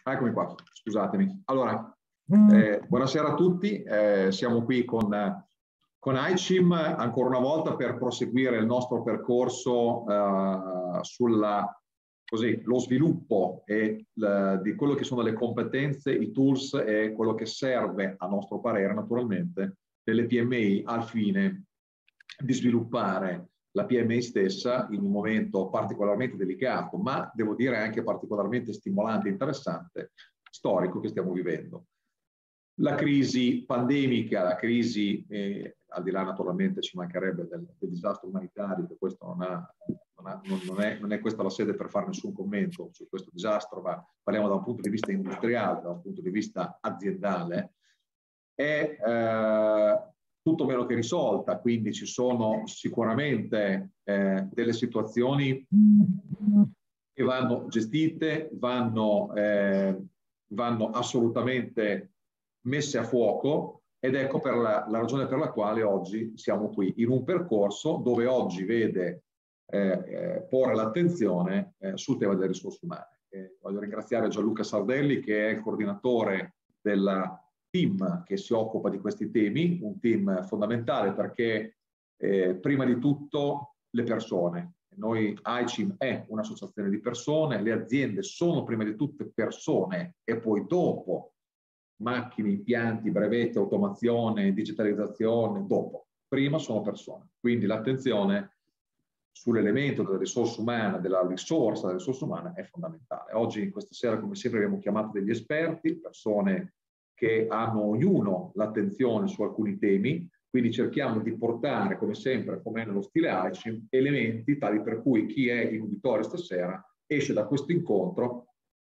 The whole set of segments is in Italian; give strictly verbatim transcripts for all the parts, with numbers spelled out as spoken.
Eccomi qua, scusatemi. Allora, eh, buonasera a tutti, eh, siamo qui con, con AICIM ancora una volta per proseguire il nostro percorso eh, sulla, così, lo sviluppo e la, di quello che sono le competenze, i tools e quello che serve a nostro parere naturalmente delle P M I al fine di sviluppare la P M I stessa in un momento particolarmente delicato, ma devo dire anche particolarmente stimolante e interessante, storico che stiamo vivendo. La crisi pandemica, la crisi, eh, al di là naturalmente ci mancherebbe del, del disastro umanitario, che questo non, ha, non, ha, non, non, è, non è questa la sede per fare nessun commento su questo disastro, ma parliamo da un punto di vista industriale, da un punto di vista aziendale, è eh, tutto meno che risolta, quindi ci sono sicuramente eh, delle situazioni che vanno gestite, vanno, eh, vanno assolutamente messe a fuoco, ed ecco per la, la ragione per la quale oggi siamo qui, in un percorso dove oggi vede eh, eh, porre l'attenzione eh, sul tema delle risorse umane. Eh, voglio ringraziare Gianluca Sardelli, che è il coordinatore della team che si occupa di questi temi, un team fondamentale perché eh, prima di tutto le persone. Noi AICIM è un'associazione di persone, le aziende sono prima di tutto persone e poi dopo macchine, impianti, brevetti, automazione, digitalizzazione, dopo. Prima sono persone. Quindi l'attenzione sull'elemento della risorsa umana, della risorsa della risorsa umana è fondamentale. Oggi, questa sera, come sempre, abbiamo chiamato degli esperti, persone che hanno ognuno l'attenzione su alcuni temi, quindi cerchiamo di portare, come sempre, come nello stile AICIM, elementi tali per cui chi è in uditorio stasera esce da questo incontro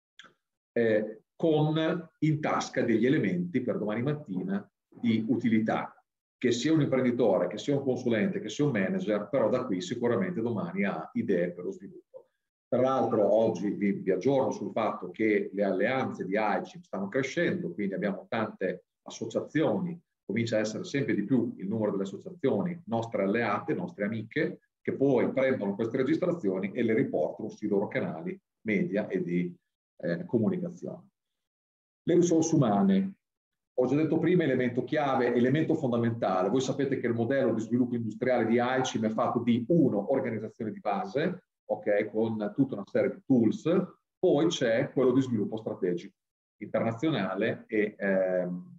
eh, con in tasca degli elementi per domani mattina di utilità, che sia un imprenditore, che sia un consulente, che sia un manager, però da qui sicuramente domani ha idee per lo sviluppo. Tra l'altro oggi vi, vi aggiorno sul fatto che le alleanze di AICIM stanno crescendo, quindi abbiamo tante associazioni, comincia a essere sempre di più il numero delle associazioni nostre alleate, nostre amiche, che poi prendono queste registrazioni e le riportano sui loro canali media e di eh, comunicazione. Le risorse umane. Ho già detto prima, elemento chiave, elemento fondamentale. Voi sapete che il modello di sviluppo industriale di AICIM è fatto di uno, organizzazione di base, ok, con tutta una serie di tools, poi c'è quello di sviluppo strategico, internazionale e ehm,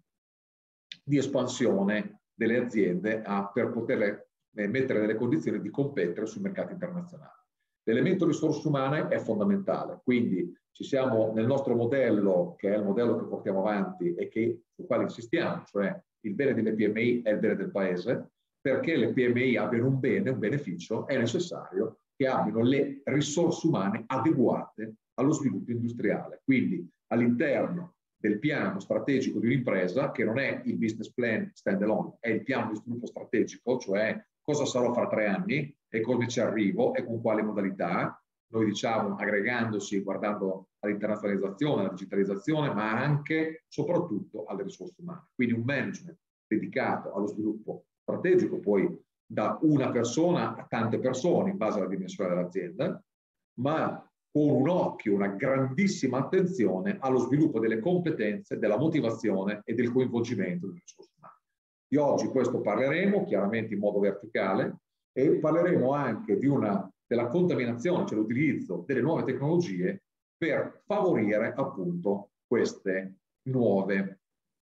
di espansione delle aziende a, per poter eh, mettere nelle condizioni di competere sui mercati internazionali. L'elemento risorse umane è fondamentale, quindi ci siamo nel nostro modello, che è il modello che portiamo avanti e che, sul quale insistiamo, cioè il bene delle P M I è il bene del paese. Perché le P M I abbiano un bene, un beneficio, è necessario che abbiano le risorse umane adeguate allo sviluppo industriale. Quindi all'interno del piano strategico di un'impresa, che non è il business plan stand alone, è il piano di sviluppo strategico, cioè cosa sarò fra tre anni e come ci arrivo e con quale modalità. Noi diciamo aggregandosi, guardando all'internazionalizzazione, alla digitalizzazione, ma anche, soprattutto, alle risorse umane. Quindi un management dedicato allo sviluppo strategico, poi da una persona a tante persone in base alla dimensione dell'azienda, ma con un occhio, una grandissima attenzione allo sviluppo delle competenze, della motivazione e del coinvolgimento delle risorse umane. Di oggi questo parleremo, chiaramente in modo verticale, e parleremo anche di una, della contaminazione, cioè l'utilizzo delle nuove tecnologie per favorire appunto queste nuove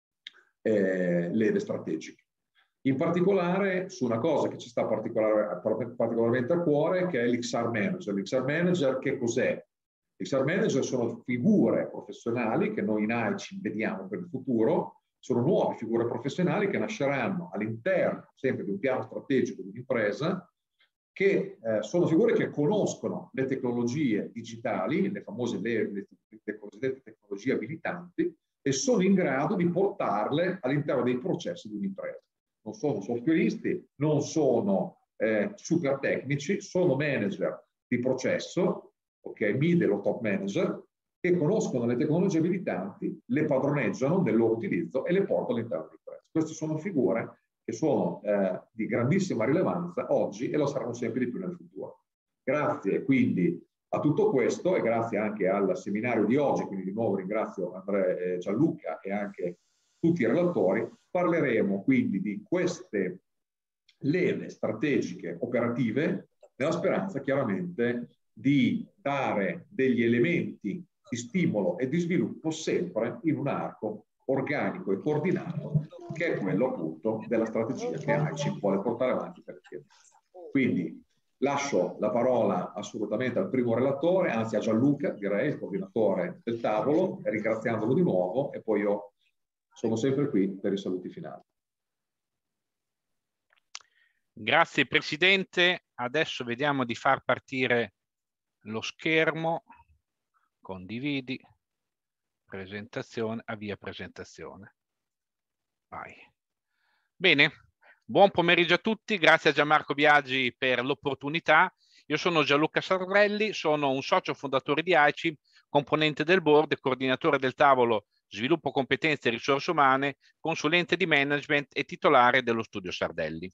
eh, leve strategiche. In particolare su una cosa che ci sta particolar, particolarmente a cuore, che è l'X R Manager. L'X R Manager che cos'è? L'X R Manager sono figure professionali che noi in AICIM vediamo per il futuro, sono nuove figure professionali che nasceranno all'interno sempre di un piano strategico di un'impresa, che eh, sono figure che conoscono le tecnologie digitali, le famose le, le, le cosiddette tecnologie abilitanti, e sono in grado di portarle all'interno dei processi di un'impresa. Non sono softwareisti, non sono eh, super tecnici, sono manager di processo, ok, middle o top manager, che conoscono le tecnologie abilitanti, le padroneggiano del loro utilizzo e le portano all'interno dell'impresa. Queste sono figure che sono eh, di grandissima rilevanza oggi e lo saranno sempre di più nel futuro. Grazie quindi A tutto questo, e grazie anche al seminario di oggi, quindi di nuovo ringrazio Andrea, eh, Gianluca e anche tutti i relatori, parleremo quindi di queste leve strategiche operative nella speranza chiaramente di dare degli elementi di stimolo e di sviluppo sempre in un arco organico e coordinato, che è quello appunto della strategia che A I C I M vuole portare avanti per il Quindi lascio la parola assolutamente al primo relatore, anzi a Gianluca, direi, il coordinatore del tavolo, ringraziandolo di nuovo, e poi io sono sempre qui per i saluti finali. Grazie Presidente. Adesso vediamo di far partire lo schermo. Condividi. Presentazione, avvia presentazione. Vai. Bene, buon pomeriggio a tutti. Grazie a Gianmarco Biagi per l'opportunità. Io sono Gianluca Sardelli, sono un socio fondatore di A I C I M, componente del board e coordinatore del tavolo Sviluppo Competenze e Risorse Umane, consulente di management e titolare dello studio Sardelli.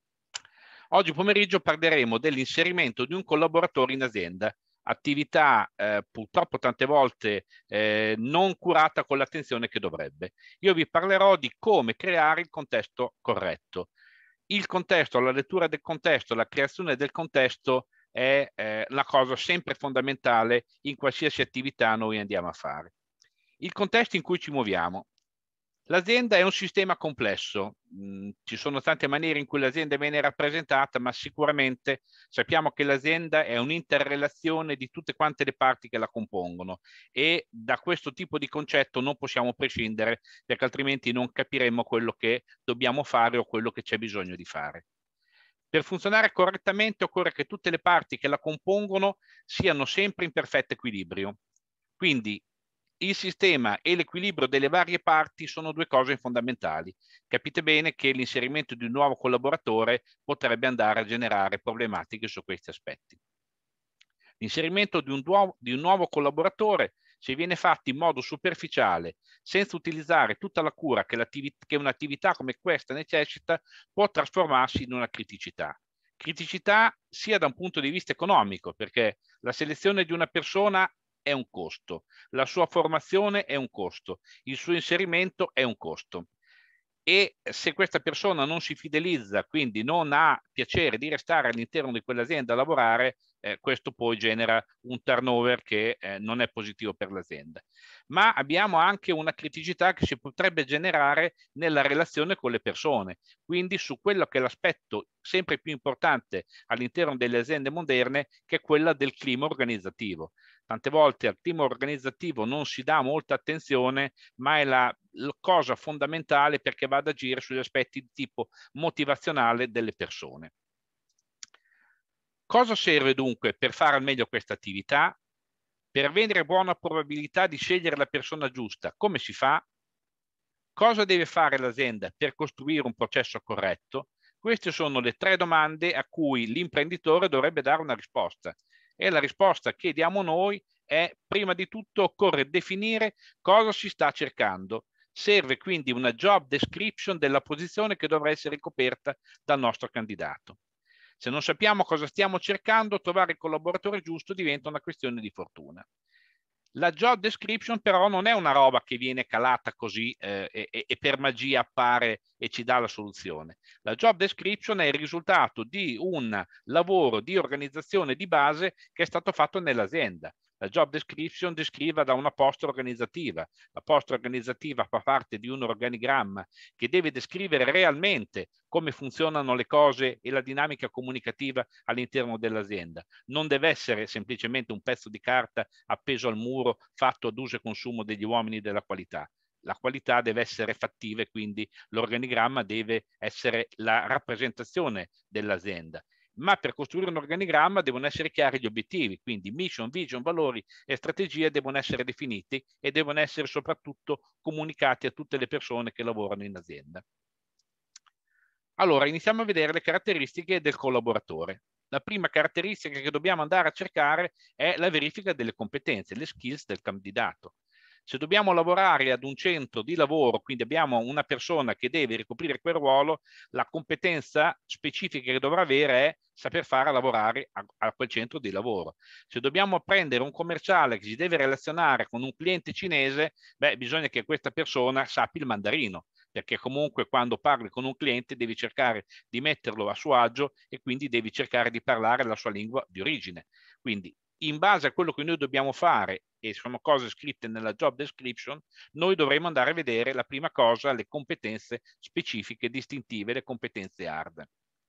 Oggi pomeriggio parleremo dell'inserimento di un collaboratore in azienda, attività eh, purtroppo tante volte eh, non curata con l'attenzione che dovrebbe. Io vi parlerò di come creare il contesto corretto. Il contesto, la lettura del contesto, la creazione del contesto è eh, la cosa sempre fondamentale in qualsiasi attività noi andiamo a fare. Il contesto in cui ci muoviamo. L'azienda è un sistema complesso, mm, ci sono tante maniere in cui l'azienda viene rappresentata, ma sicuramente sappiamo che l'azienda è un'interrelazione di tutte quante le parti che la compongono, e da questo tipo di concetto non possiamo prescindere, perché altrimenti non capiremo quello che dobbiamo fare o quello che c'è bisogno di fare. Per funzionare correttamente occorre che tutte le parti che la compongono siano sempre in perfetto equilibrio. Quindi il sistema e l'equilibrio delle varie parti sono due cose fondamentali. Capite bene che l'inserimento di un nuovo collaboratore potrebbe andare a generare problematiche su questi aspetti. L'inserimento di un, di un nuovo collaboratore, se viene fatto in modo superficiale, senza utilizzare tutta la cura che, che un'attività come questa necessita, può trasformarsi in una criticità. Criticità sia da un punto di vista economico, perché la selezione di una persona è un costo, la sua formazione è un costo, il suo inserimento è un costo. E se questa persona non si fidelizza, quindi non ha piacere di restare all'interno di quell'azienda a lavorare, eh, questo poi genera un turnover che eh, non è positivo per l'azienda. Ma abbiamo anche una criticità che si potrebbe generare nella relazione con le persone, quindi su quello che è l'aspetto sempre più importante all'interno delle aziende moderne, che è quella del clima organizzativo. Tante volte al clima organizzativo non si dà molta attenzione, ma è la, la cosa fondamentale, perché va ad agire sugli aspetti di tipo motivazionale delle persone. Cosa serve dunque per fare al meglio questa attività? Per avere buona probabilità di scegliere la persona giusta, come si fa? Cosa deve fare l'azienda per costruire un processo corretto? Queste sono le tre domande a cui l'imprenditore dovrebbe dare una risposta. E la risposta che diamo noi è: prima di tutto occorre definire cosa si sta cercando. Serve quindi una job description della posizione che dovrà essere ricoperta dal nostro candidato. Se non sappiamo cosa stiamo cercando, trovare il collaboratore giusto diventa una questione di fortuna. La job description però non è una roba che viene calata così eh, e, e per magia appare e ci dà la soluzione. La job description è il risultato di un lavoro di organizzazione di base che è stato fatto nell'azienda. La job description descrive da una posta organizzativa. La posta organizzativa fa parte di un organigramma che deve descrivere realmente come funzionano le cose e la dinamica comunicativa all'interno dell'azienda. Non deve essere semplicemente un pezzo di carta appeso al muro fatto ad uso e consumo degli uomini della qualità. La qualità deve essere fattiva e quindi l'organigramma deve essere la rappresentazione dell'azienda. Ma per costruire un organigramma devono essere chiari gli obiettivi, quindi mission, vision, valori e strategie devono essere definiti e devono essere soprattutto comunicati a tutte le persone che lavorano in azienda. Allora, iniziamo a vedere le caratteristiche del collaboratore. La prima caratteristica che dobbiamo andare a cercare è la verifica delle competenze, le skills del candidato. Se dobbiamo lavorare ad un centro di lavoro, quindi abbiamo una persona che deve ricoprire quel ruolo, la competenza specifica che dovrà avere è saper fare a lavorare a, a quel centro di lavoro. Se dobbiamo prendere un commerciale che si deve relazionare con un cliente cinese, beh, bisogna che questa persona sappia il mandarino, perché comunque quando parli con un cliente devi cercare di metterlo a suo agio e quindi devi cercare di parlare la sua lingua di origine. Quindi in base a quello che noi dobbiamo fare, e sono cose scritte nella job description, noi dovremo andare a vedere la prima cosa, le competenze specifiche, distintive, le competenze hard.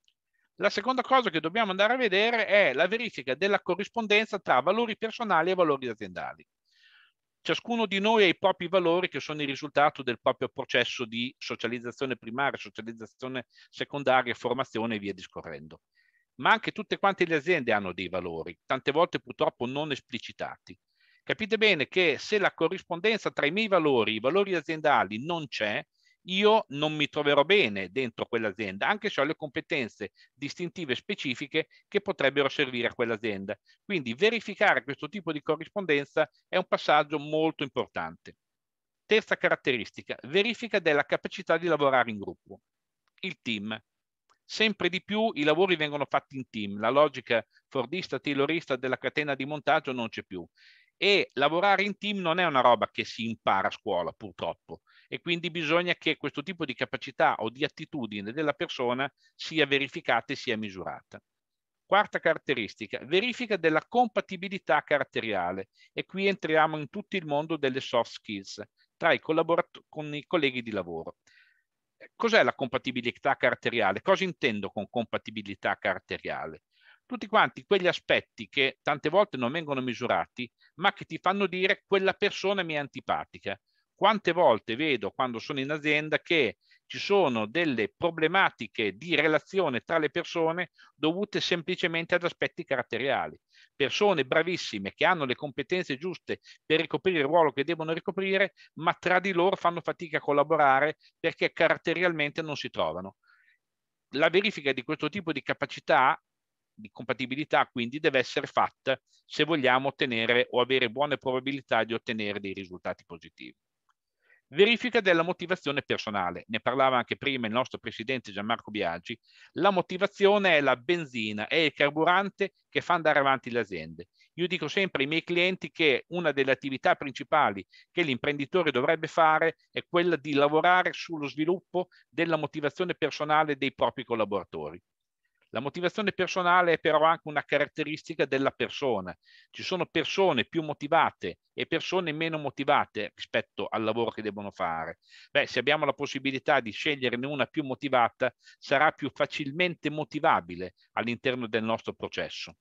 La seconda cosa che dobbiamo andare a vedere è la verifica della corrispondenza tra valori personali e valori aziendali. Ciascuno di noi ha i propri valori che sono il risultato del proprio processo di socializzazione primaria, socializzazione secondaria, formazione e via discorrendo. Ma anche tutte quante le aziende hanno dei valori, tante volte purtroppo non esplicitati. Capite bene che se la corrispondenza tra i miei valori, i valori aziendali non c'è, io non mi troverò bene dentro quell'azienda, anche se ho le competenze distintive specifiche che potrebbero servire a quell'azienda. Quindi verificare questo tipo di corrispondenza è un passaggio molto importante. Terza caratteristica, verifica della capacità di lavorare in gruppo. Il team. Sempre di più i lavori vengono fatti in team, la logica fordista, taylorista della catena di montaggio non c'è più. E lavorare in team non è una roba che si impara a scuola, purtroppo, e quindi bisogna che questo tipo di capacità o di attitudine della persona sia verificata e sia misurata. Quarta caratteristica, verifica della compatibilità caratteriale, e qui entriamo in tutto il mondo delle soft skills tra i collaboratori con i colleghi di lavoro. Cos'è la compatibilità caratteriale? Cosa intendo con compatibilità caratteriale? Tutti quanti quegli aspetti che tante volte non vengono misurati, ma che ti fanno dire quella persona mi è antipatica. Quante volte vedo quando sono in azienda che ci sono delle problematiche di relazione tra le persone dovute semplicemente ad aspetti caratteriali. Persone bravissime che hanno le competenze giuste per ricoprire il ruolo che devono ricoprire, ma tra di loro fanno fatica a collaborare perché caratterialmente non si trovano. La verifica di questo tipo di capacità, di compatibilità, quindi deve essere fatta se vogliamo ottenere o avere buone probabilità di ottenere dei risultati positivi. Verifica della motivazione personale. Ne parlava anche prima il nostro presidente Gianmarco Biagi. La motivazione è la benzina, è il carburante che fa andare avanti le aziende. Io dico sempre ai miei clienti che una delle attività principali che l'imprenditore dovrebbe fare è quella di lavorare sullo sviluppo della motivazione personale dei propri collaboratori. La motivazione personale è però anche una caratteristica della persona. Ci sono persone più motivate e persone meno motivate rispetto al lavoro che devono fare. Beh, se abbiamo la possibilità di sceglierne una più motivata, sarà più facilmente motivabile all'interno del nostro processo.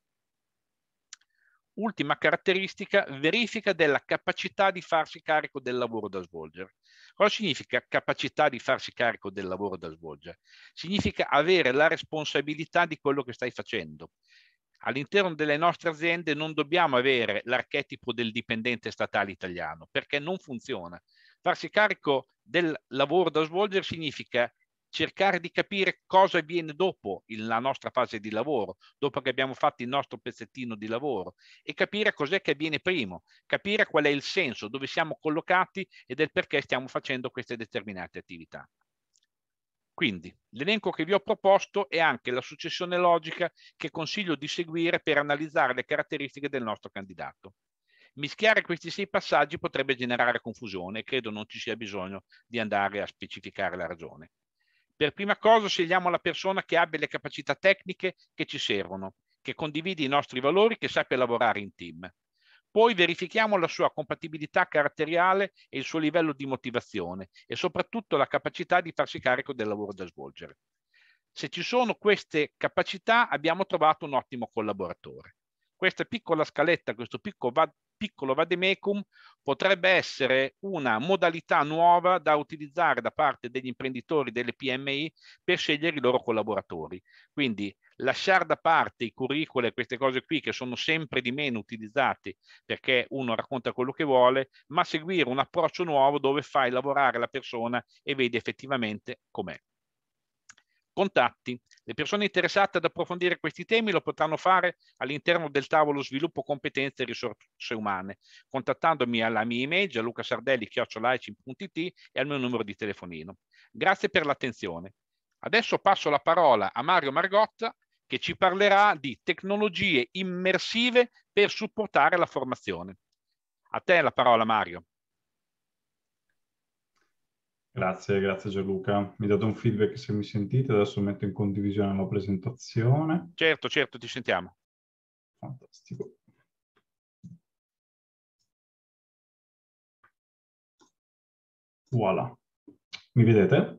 Ultima caratteristica, verifica della capacità di farsi carico del lavoro da svolgere. Cosa significa capacità di farsi carico del lavoro da svolgere? Significa avere la responsabilità di quello che stai facendo. All'interno delle nostre aziende non dobbiamo avere l'archetipo del dipendente statale italiano, perché non funziona. Farsi carico del lavoro da svolgere significa cercare di capire cosa avviene dopo la nostra fase di lavoro, dopo che abbiamo fatto il nostro pezzettino di lavoro, e capire cos'è che avviene prima, capire qual è il senso, dove siamo collocati e del perché stiamo facendo queste determinate attività. Quindi l'elenco che vi ho proposto è anche la successione logica che consiglio di seguire per analizzare le caratteristiche del nostro candidato. Mischiare questi sei passaggi potrebbe generare confusione e credo non ci sia bisogno di andare a specificare la ragione. Per prima cosa scegliamo la persona che abbia le capacità tecniche che ci servono, che condivide i nostri valori, che sappia lavorare in team. Poi verifichiamo la sua compatibilità caratteriale e il suo livello di motivazione e soprattutto la capacità di farsi carico del lavoro da svolgere. Se ci sono queste capacità abbiamo trovato un ottimo collaboratore. Questa piccola scaletta, questo piccolo, piccolo vademecum potrebbe essere una modalità nuova da utilizzare da parte degli imprenditori delle P M I per scegliere i loro collaboratori. Quindi lasciare da parte i curricula e queste cose qui che sono sempre di meno utilizzati perché uno racconta quello che vuole, ma seguire un approccio nuovo dove fai lavorare la persona e vedi effettivamente com'è. Contatti. Le persone interessate ad approfondire questi temi lo potranno fare all'interno del tavolo sviluppo competenze e risorse umane, contattandomi alla mia email gianlucasardelli chiocciola aicim punto it e al mio numero di telefonino. Grazie per l'attenzione. Adesso passo la parola a Mario Margotta che ci parlerà di tecnologie immersive per supportare la formazione. A te la parola, Mario. Grazie, grazie Gianluca. Mi date un feedback se mi sentite, adesso metto in condivisione la presentazione. Certo, certo, ti sentiamo. Fantastico. Voilà. Mi vedete?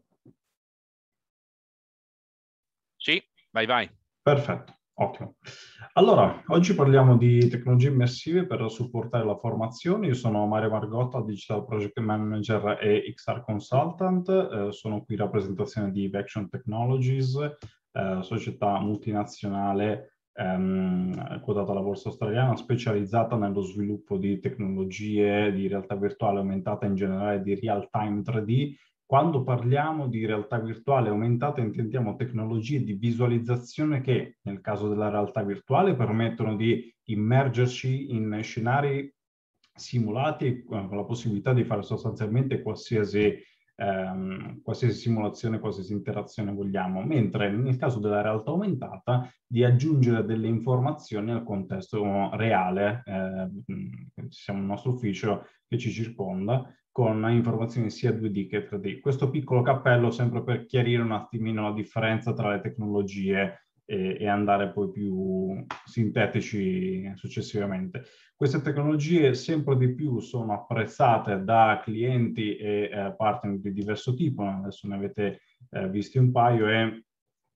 Sì, vai, vai. Perfetto, ottimo. Allora, oggi parliamo di tecnologie immersive per supportare la formazione. Io sono Mario Margotta, Digital Project Manager e X R Consultant. Eh, sono qui in rappresentazione di Vaction Technologies, eh, società multinazionale ehm, quotata alla borsa australiana, specializzata nello sviluppo di tecnologie di realtà virtuale aumentata, in generale di real-time tre D. Quando parliamo di realtà virtuale aumentata intendiamo tecnologie di visualizzazione che, nel caso della realtà virtuale, permettono di immergerci in scenari simulati con la possibilità di fare sostanzialmente qualsiasi, ehm, qualsiasi simulazione, qualsiasi interazione vogliamo, mentre nel caso della realtà aumentata di aggiungere delle informazioni al contesto reale, eh, siamo nel nostro ufficio che ci circonda, con informazioni sia due D che tre D. Questo piccolo cappello sempre per chiarire un attimino la differenza tra le tecnologie e, e andare poi più sintetici successivamente. Queste tecnologie sempre di più sono apprezzate da clienti e eh, partner di diverso tipo, adesso ne avete eh, visti un paio e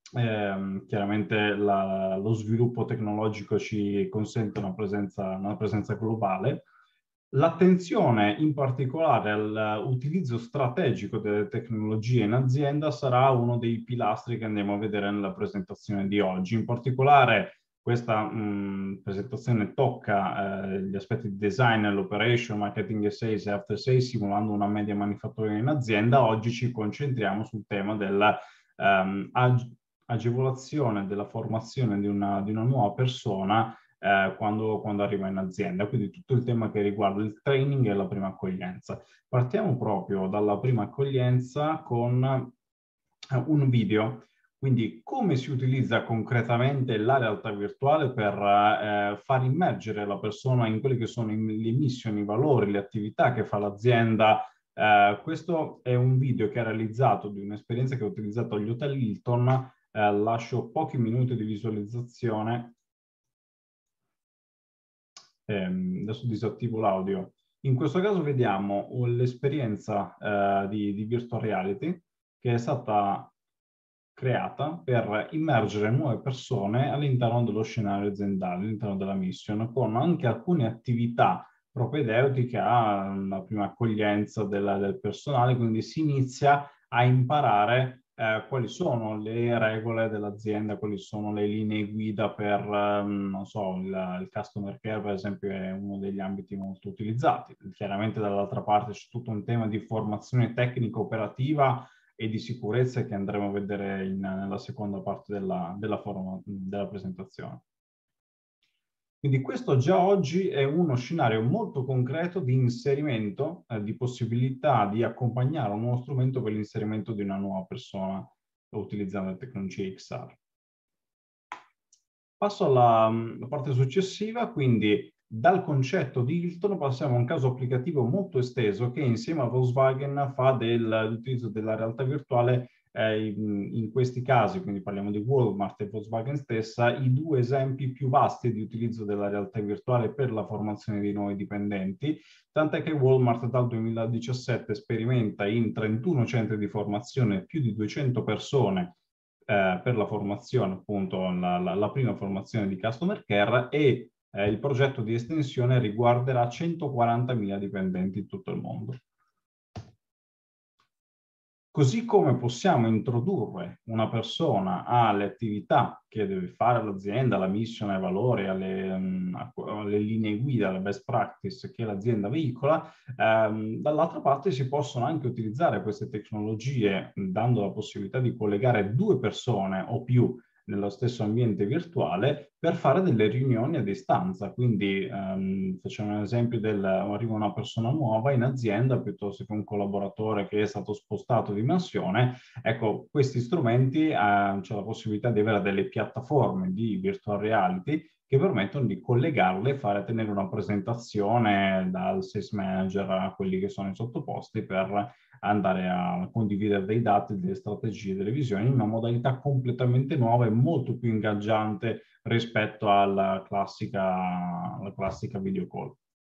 eh, chiaramente la, lo sviluppo tecnologico ci consente una presenza, una presenza globale. L'attenzione in particolare all'utilizzo strategico delle tecnologie in azienda sarà uno dei pilastri che andiamo a vedere nella presentazione di oggi. In particolare questa mh, presentazione tocca eh, gli aspetti di design, l'operation, marketing e sales e after sales, simulando una media manifatturiera in azienda. Oggi ci concentriamo sul tema della um, ag- agevolazione della formazione di una, di una nuova persona Eh, quando, quando arriva in azienda, quindi tutto il tema che riguarda il training e la prima accoglienza. Partiamo proprio dalla prima accoglienza con eh, un video, quindi come si utilizza concretamente la realtà virtuale per eh, far immergere la persona in quelle che sono le missioni, i valori, le attività che fa l'azienda. Eh, questo è un video che è realizzato di un'esperienza che ho utilizzato agli Hotel Hilton. Eh, lascio pochi minuti di visualizzazione. Eh, adesso disattivo l'audio. In questo caso vediamo l'esperienza eh, di, di virtual reality che è stata creata per immergere nuove persone all'interno dello scenario aziendale, all'interno della mission, con anche alcune attività propedeutiche alla prima accoglienza della, del personale, quindi si inizia a imparare Eh, quali sono le regole dell'azienda, quali sono le linee guida per, um, non so, il, il customer care, per esempio, è uno degli ambiti molto utilizzati. Chiaramente dall'altra parte c'è tutto un tema di formazione tecnica operativa e di sicurezza che andremo a vedere in, nella seconda parte della, della, forma, della presentazione. Quindi questo già oggi è uno scenario molto concreto di inserimento, eh, di possibilità di accompagnare un nuovo strumento per l'inserimento di una nuova persona utilizzando le tecnologie X R. Passo alla, alla parte successiva, quindi dal concetto di Hilton passiamo a un caso applicativo molto esteso che insieme a Volkswagen fa dell'utilizzo della realtà virtuale eh, in, in questi casi, quindi parliamo di Walmart e Volkswagen stessa, i due esempi più vasti di utilizzo della realtà virtuale per la formazione di nuovi dipendenti, tant'è che Walmart dal duemiladiciassette sperimenta in trentuno centri di formazione più di duecento persone eh, per la formazione, appunto la, la, la prima formazione di Customer Care e Eh, il progetto di estensione riguarderà centoquarantamila dipendenti in tutto il mondo. Così come possiamo introdurre una persona alle attività che deve fare l'azienda, alla mission, ai valori, alle, um, alle linee guida, alle best practice che l'azienda veicola, ehm, dall'altra parte si possono anche utilizzare queste tecnologie dando la possibilità di collegare due persone o più nello stesso ambiente virtuale per fare delle riunioni a distanza. Quindi ehm, facciamo un esempio del arriva una persona nuova in azienda piuttosto che un collaboratore che è stato spostato di mansione. Ecco, questi strumenti eh, c'è la possibilità di avere delle piattaforme di virtual reality che permettono di collegarle e fare tenere una presentazione dal sales manager a quelli che sono i sottoposti per andare a condividere dei dati, delle strategie, delle visioni in una modalità completamente nuova e molto più ingaggiante rispetto alla classica, alla classica video call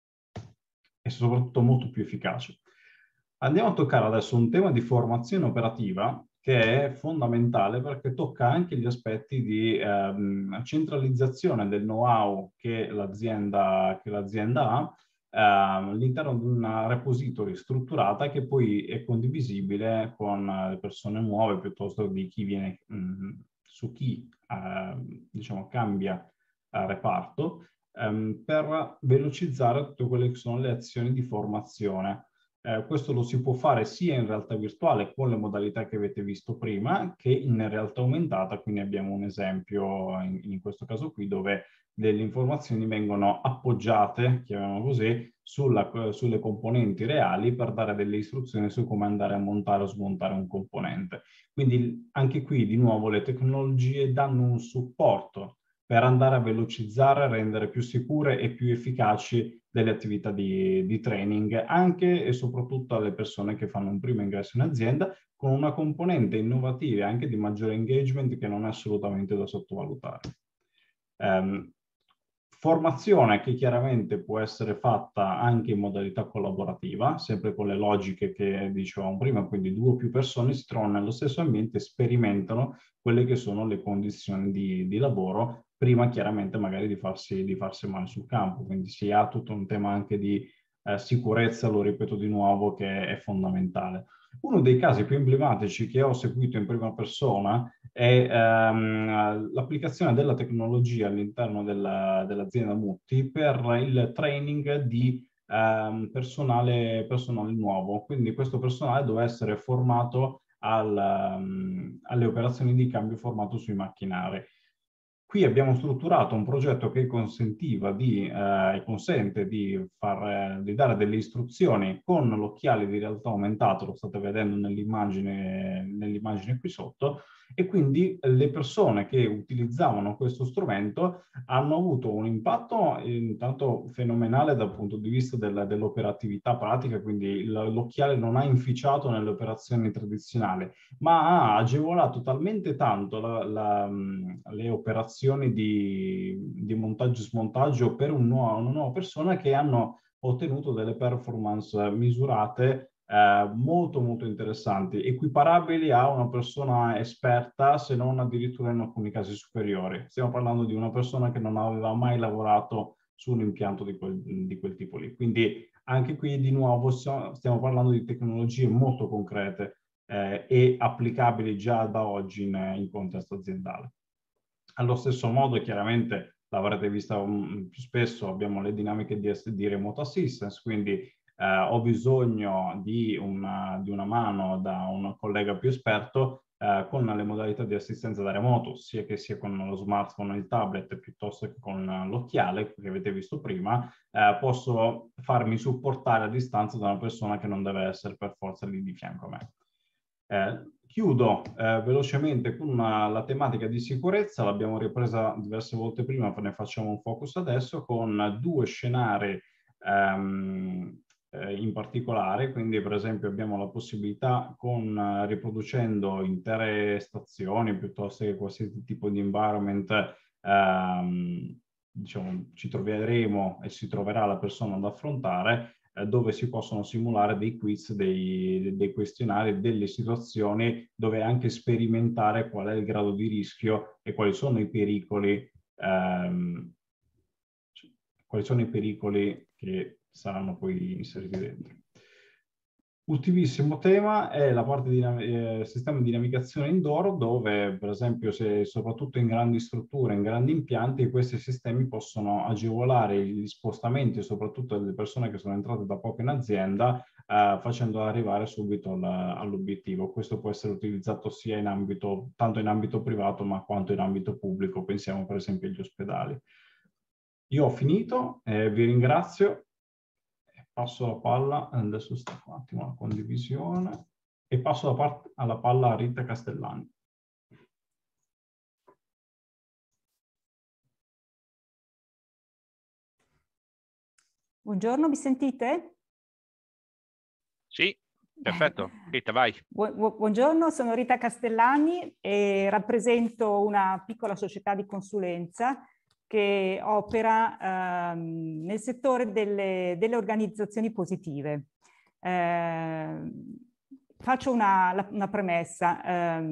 e soprattutto molto più efficace. Andiamo a toccare adesso un tema di formazione operativa che è fondamentale perché tocca anche gli aspetti di ehm, centralizzazione del know-how che l'azienda che l'azienda ha eh, all'interno di una repository strutturata che poi è condivisibile con le persone nuove piuttosto di chi viene mh, su chi eh, diciamo cambia eh, reparto ehm, per velocizzare tutte quelle che sono le azioni di formazione. Eh, questo lo si può fare sia in realtà virtuale con le modalità che avete visto prima che in realtà aumentata, quindi abbiamo un esempio in, in questo caso qui dove delle informazioni vengono appoggiate, chiamiamolo così, sulla, sulle componenti reali per dare delle istruzioni su come andare a montare o smontare un componente. Quindi anche qui di nuovo le tecnologie danno un supporto per andare a velocizzare, rendere più sicure e più efficaci delle attività di, di training, anche e soprattutto alle persone che fanno un primo ingresso in azienda, con una componente innovativa e anche di maggiore engagement che non è assolutamente da sottovalutare. Um, formazione che chiaramente può essere fatta anche in modalità collaborativa, sempre con le logiche che dicevamo prima, quindi due o più persone si trovano nello stesso ambiente e sperimentano quelle che sono le condizioni di, di lavoro, prima chiaramente magari di farsi, di farsi male sul campo. Quindi si ha tutto un tema anche di eh, sicurezza, lo ripeto di nuovo, che è fondamentale. Uno dei casi più emblematici che ho seguito in prima persona è ehm, l'applicazione della tecnologia all'interno della, dell'azienda Mutti per il training di ehm, personale, personale nuovo. Quindi questo personale doveva essere formato al, um, alle operazioni di cambio formato sui macchinari. Qui abbiamo strutturato un progetto che consentiva di, eh, consente di, far, eh, di dare delle istruzioni con l'occhiale di realtà aumentata, lo state vedendo nell'immagine nell'immagine qui sotto, e quindi le persone che utilizzavano questo strumento hanno avuto un impatto intanto fenomenale dal punto di vista del, dell'operatività pratica, quindi l'occhiale non ha inficiato nelle operazioni tradizionali, ma ha agevolato talmente tanto la, la, le operazioni di, di montaggio e smontaggio per un nuovo, una nuova persona che hanno ottenuto delle performance misurate eh, molto molto interessanti, equiparabili a una persona esperta, se non addirittura in alcuni casi superiori. Stiamo parlando di una persona che non aveva mai lavorato su un impianto di quel, di quel tipo lì. Quindi anche qui di nuovo stiamo parlando di tecnologie molto concrete eh, e applicabili già da oggi in, in contesto aziendale. Allo stesso modo, chiaramente, l'avrete vista um, più spesso, abbiamo le dinamiche di, di remote assistance, quindi eh, ho bisogno di una, di una mano da un collega più esperto eh, con le modalità di assistenza da remoto, sia che sia con lo smartphone o il tablet piuttosto che con l'occhiale che avete visto prima, eh, posso farmi supportare a distanza da una persona che non deve essere per forza lì di fianco a me. Eh, chiudo eh, velocemente con una, la tematica di sicurezza, l'abbiamo ripresa diverse volte prima, ne facciamo un focus adesso con due scenari ehm, eh, in particolare. Quindi per esempio abbiamo la possibilità con eh, riproducendo intere stazioni piuttosto che qualsiasi tipo di environment ehm, diciamo ci troveremo e si troverà la persona ad affrontare, dove si possono simulare dei quiz, dei, dei questionari, delle situazioni dove anche sperimentare qual è il grado di rischio e quali sono i pericoli, ehm, quali sono i pericoli che saranno poi inseriti dentro. Ultimissimo tema è la parte di eh, sistema di navigazione indoor, dove per esempio se soprattutto in grandi strutture, in grandi impianti, questi sistemi possono agevolare gli spostamenti soprattutto delle persone che sono entrate da poco in azienda eh, facendo arrivare subito all'obiettivo. Questo può essere utilizzato sia in ambito, tanto in ambito privato, ma quanto in ambito pubblico. Pensiamo per esempio agli ospedali. Io ho finito, eh, vi ringrazio. Passo la palla, adesso sto un attimo la condivisione, e passo la part- alla palla a Rita Castellani. Buongiorno, mi sentite? Sì, perfetto. Rita, vai. Bu- bu- buongiorno, sono Rita Castellani e rappresento una piccola società di consulenza che opera ehm, nel settore delle, delle organizzazioni positive. Eh, faccio una, la, una premessa.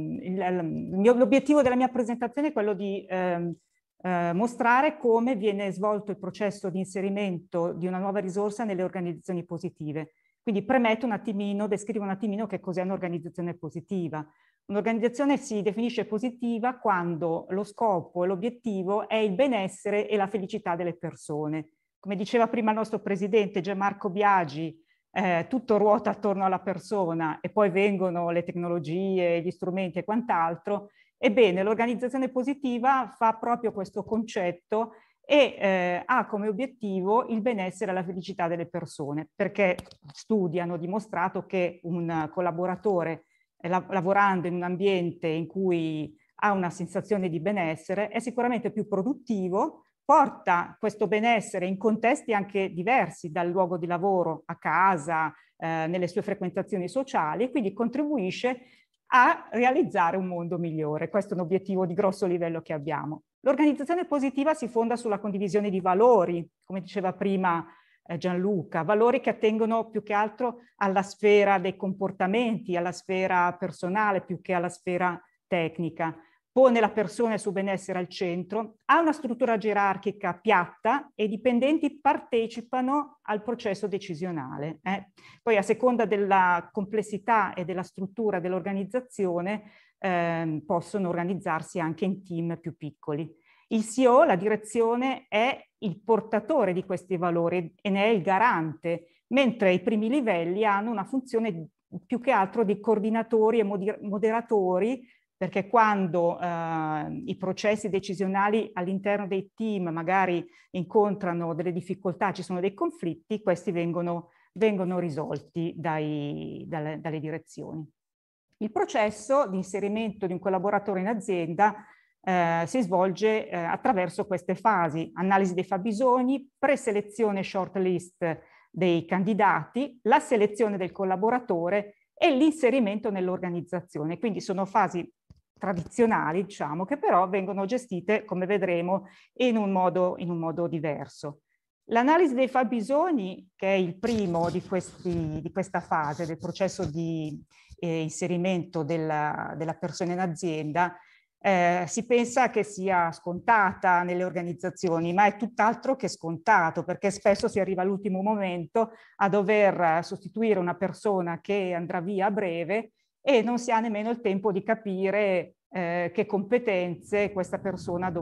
Eh, l'obiettivo della mia presentazione è quello di eh, eh, mostrare come viene svolto il processo di inserimento di una nuova risorsa nelle organizzazioni positive. Quindi premetto un attimino, descrivo un attimino che cos'è un'organizzazione positiva. Un'organizzazione si definisce positiva quando lo scopo e l'obiettivo è il benessere e la felicità delle persone. Come diceva prima il nostro presidente Gianmarco Biagi, eh, tutto ruota attorno alla persona e poi vengono le tecnologie, gli strumenti e quant'altro. Ebbene, l'organizzazione positiva fa proprio questo concetto e eh, ha come obiettivo il benessere e la felicità delle persone, perché studi hanno dimostrato che un collaboratore eh, la lavorando in un ambiente in cui ha una sensazione di benessere è sicuramente più produttivo, porta questo benessere in contesti anche diversi dal luogo di lavoro, a casa, eh, nelle sue frequentazioni sociali, e quindi contribuisce a realizzare un mondo migliore. Questo è un obiettivo di grosso livello che abbiamo. L'organizzazione positiva si fonda sulla condivisione di valori, come diceva prima eh, Gianluca, valori che attengono più che altro alla sfera dei comportamenti, alla sfera personale più che alla sfera tecnica. Pone la persona e il suo benessere al centro, ha una struttura gerarchica piatta e i dipendenti partecipano al processo decisionale. Eh. Poi a seconda della complessità e della struttura dell'organizzazione eh, possono organizzarsi anche in team più piccoli. Il C E O, la direzione, è il portatore di questi valori e ne è il garante, mentre i primi livelli hanno una funzione più che altro di coordinatori e moderatori, perché quando eh, i processi decisionali all'interno dei team magari incontrano delle difficoltà, ci sono dei conflitti, questi vengono, vengono risolti dai, dalle, dalle direzioni. Il processo di inserimento di un collaboratore in azienda eh, si svolge eh, attraverso queste fasi: analisi dei fabbisogni, preselezione shortlist dei candidati, la selezione del collaboratore e l'inserimento nell'organizzazione. Quindi sono fasi tradizionali, diciamo, che però vengono gestite, come vedremo, in un modo, in un modo diverso. L'analisi dei fabbisogni, che è il primo di, questi, di questa fase del processo di eh, inserimento della, della persona in azienda, eh, si pensa che sia scontata nelle organizzazioni, ma è tutt'altro che scontato, perché spesso si arriva all'ultimo momento a dover sostituire una persona che andrà via a breve e non si ha nemmeno il tempo di capire eh, che competenze questa persona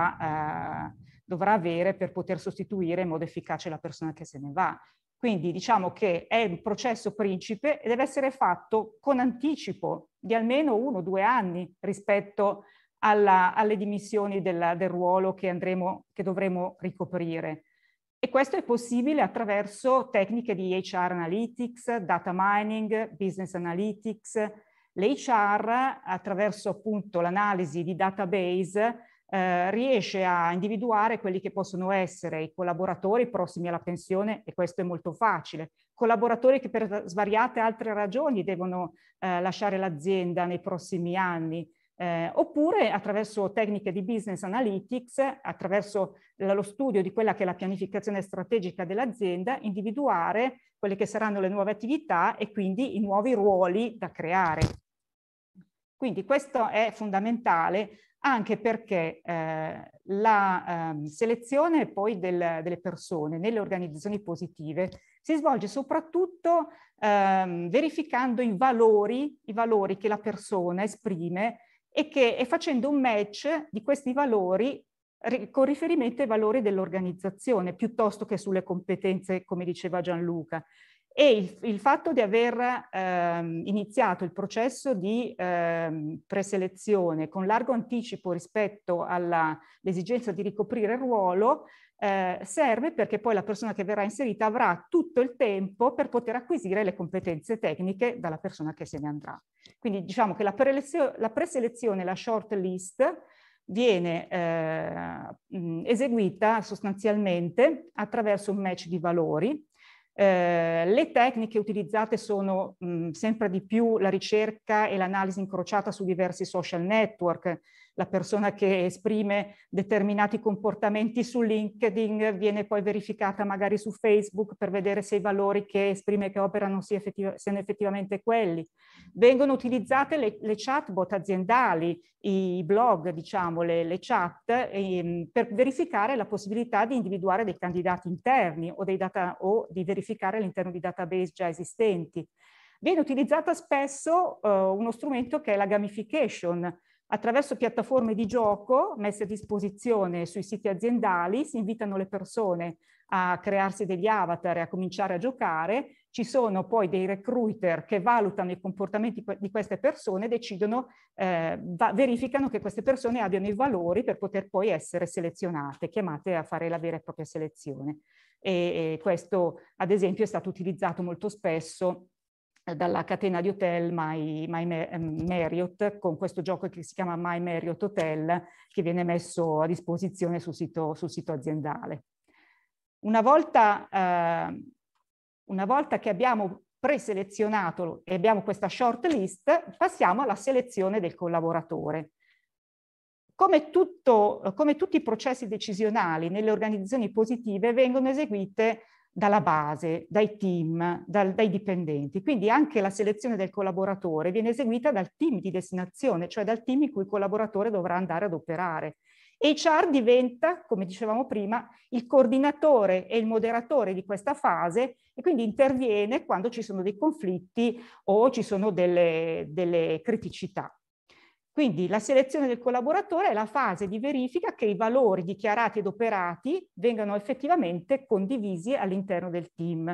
dovrà, eh, dovrà avere per poter sostituire in modo efficace la persona che se ne va. Quindi diciamo che è un processo principe e deve essere fatto con anticipo di almeno uno o due anni rispetto alla, alle dimissioni del, del ruolo che, andremo, che dovremo ricoprire. E questo è possibile attraverso tecniche di H R Analytics, Data Mining, Business Analytics. L'H R, attraverso appunto l'analisi di database, eh, riesce a individuare quelli che possono essere i collaboratori prossimi alla pensione, e questo è molto facile. Collaboratori che per svariate altre ragioni devono eh, lasciare l'azienda nei prossimi anni. Eh, oppure attraverso tecniche di business analytics, attraverso lo studio di quella che è la pianificazione strategica dell'azienda, individuare quelle che saranno le nuove attività e quindi i nuovi ruoli da creare. Quindi questo è fondamentale anche perché eh, la eh, selezione poi del, delle persone nelle organizzazioni positive si svolge soprattutto eh, verificando i valori, i valori che la persona esprime e, che, e facendo un match di questi valori con riferimento ai valori dell'organizzazione piuttosto che sulle competenze, come diceva Gianluca. E il, il fatto di aver ehm, iniziato il processo di ehm, preselezione con largo anticipo rispetto all'esigenza di ricoprire il ruolo eh, serve perché poi la persona che verrà inserita avrà tutto il tempo per poter acquisire le competenze tecniche dalla persona che se ne andrà. Quindi diciamo che la, la preselezione, la short list, viene eh, eseguita sostanzialmente attraverso un match di valori. Eh, le tecniche utilizzate sono mh, sempre di più la ricerca e l'analisi incrociata su diversi social network. La persona che esprime determinati comportamenti su LinkedIn viene poi verificata magari su Facebook per vedere se i valori che esprime, che operano sia effettiva, siano effettivamente quelli. Vengono utilizzate le, le chatbot aziendali, i blog, diciamo, le, le chat, eh, per verificare la possibilità di individuare dei candidati interni o, dei data, o di verificare all'interno di database già esistenti. Viene utilizzata spesso eh, uno strumento che è la gamification. Attraverso piattaforme di gioco messe a disposizione sui siti aziendali si invitano le persone a crearsi degli avatar e a cominciare a giocare. Ci sono poi dei recruiter che valutano i comportamenti di queste persone e decidono, eh, verificano che queste persone abbiano i valori per poter poi essere selezionate, chiamate a fare la vera e propria selezione. E, e questo, ad esempio, è stato utilizzato molto spesso dalla catena di hotel My, My Marriott, con questo gioco che si chiama My Marriott Hotel, che viene messo a disposizione sul sito, sul sito aziendale. Una volta, eh, una volta che abbiamo preselezionato e abbiamo questa short list, passiamo alla selezione del collaboratore. Come, tutto, come tutti i processi decisionali nelle organizzazioni positive vengono eseguite dalla base, dai team, dal, dai dipendenti. Quindi anche la selezione del collaboratore viene eseguita dal team di destinazione, cioè dal team in cui il collaboratore dovrà andare ad operare. H R diventa, come dicevamo prima, il coordinatore e il moderatore di questa fase e quindi interviene quando ci sono dei conflitti o ci sono delle, delle criticità. Quindi la selezione del collaboratore è la fase di verifica che i valori dichiarati ed operati vengano effettivamente condivisi all'interno del team.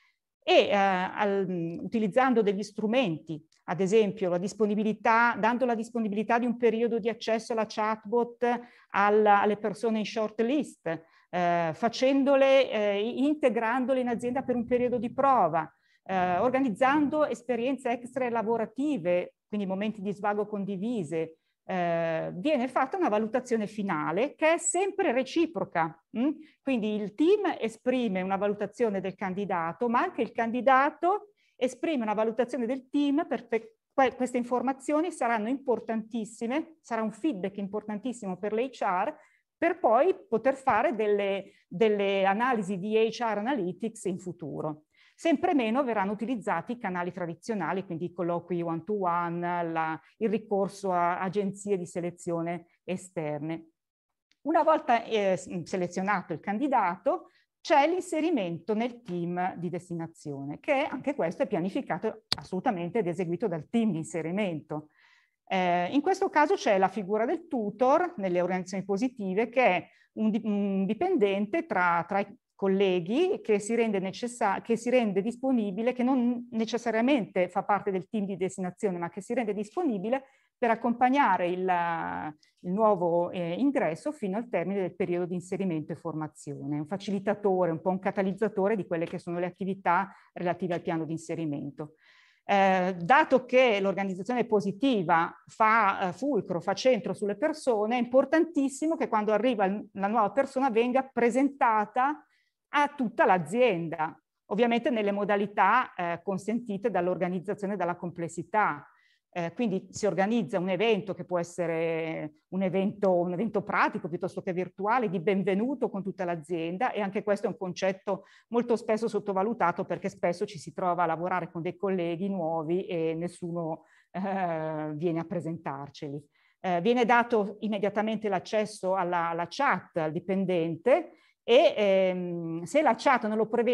E eh, al, utilizzando degli strumenti, ad esempio la disponibilità, dando la disponibilità di un periodo di accesso alla chatbot alla, alle persone in short list, eh, facendole, eh, integrandole in azienda per un periodo di prova, eh, organizzando esperienze extra lavorative, quindi momenti di svago condivise, eh, viene fatta una valutazione finale che è sempre reciproca. Mh? Quindi il team esprime una valutazione del candidato, ma anche il candidato esprime una valutazione del team. Per, per queste informazioni saranno importantissime, sarà un feedback importantissimo per l'H R, per poi poter fare delle, delle analisi di H R Analytics in futuro. Sempre meno verranno utilizzati i canali tradizionali, quindi i colloqui one-to-one, la, il ricorso a agenzie di selezione esterne. Una volta eh, selezionato il candidato, c'è l'inserimento nel team di destinazione, che anche questo è pianificato assolutamente ed eseguito dal team di inserimento. Eh, in questo caso c'è la figura del tutor nelle organizzazioni positive, che è un, un dipendente tra, tra i colleghi che si rende necessario, che si rende disponibile, che non necessariamente fa parte del team di destinazione, ma che si rende disponibile per accompagnare il, il nuovo eh, ingresso fino al termine del periodo di inserimento e formazione. Un facilitatore, un po' un catalizzatore di quelle che sono le attività relative al piano di inserimento. Eh, dato che l'organizzazione positiva fa eh, fulcro, fa centro sulle persone, è importantissimo che quando arriva la nuova persona venga presentata a tutta l'azienda, ovviamente nelle modalità eh, consentite dall'organizzazione e dalla complessità. Eh, quindi si organizza un evento che può essere un evento, un evento pratico piuttosto che virtuale, di benvenuto con tutta l'azienda, e anche questo è un concetto molto spesso sottovalutato, perché spesso ci si trova a lavorare con dei colleghi nuovi e nessuno eh, viene a presentarceli. Eh, viene dato immediatamente l'accesso alla, alla chat al dipendente, e ehm, se la chat non lo prevede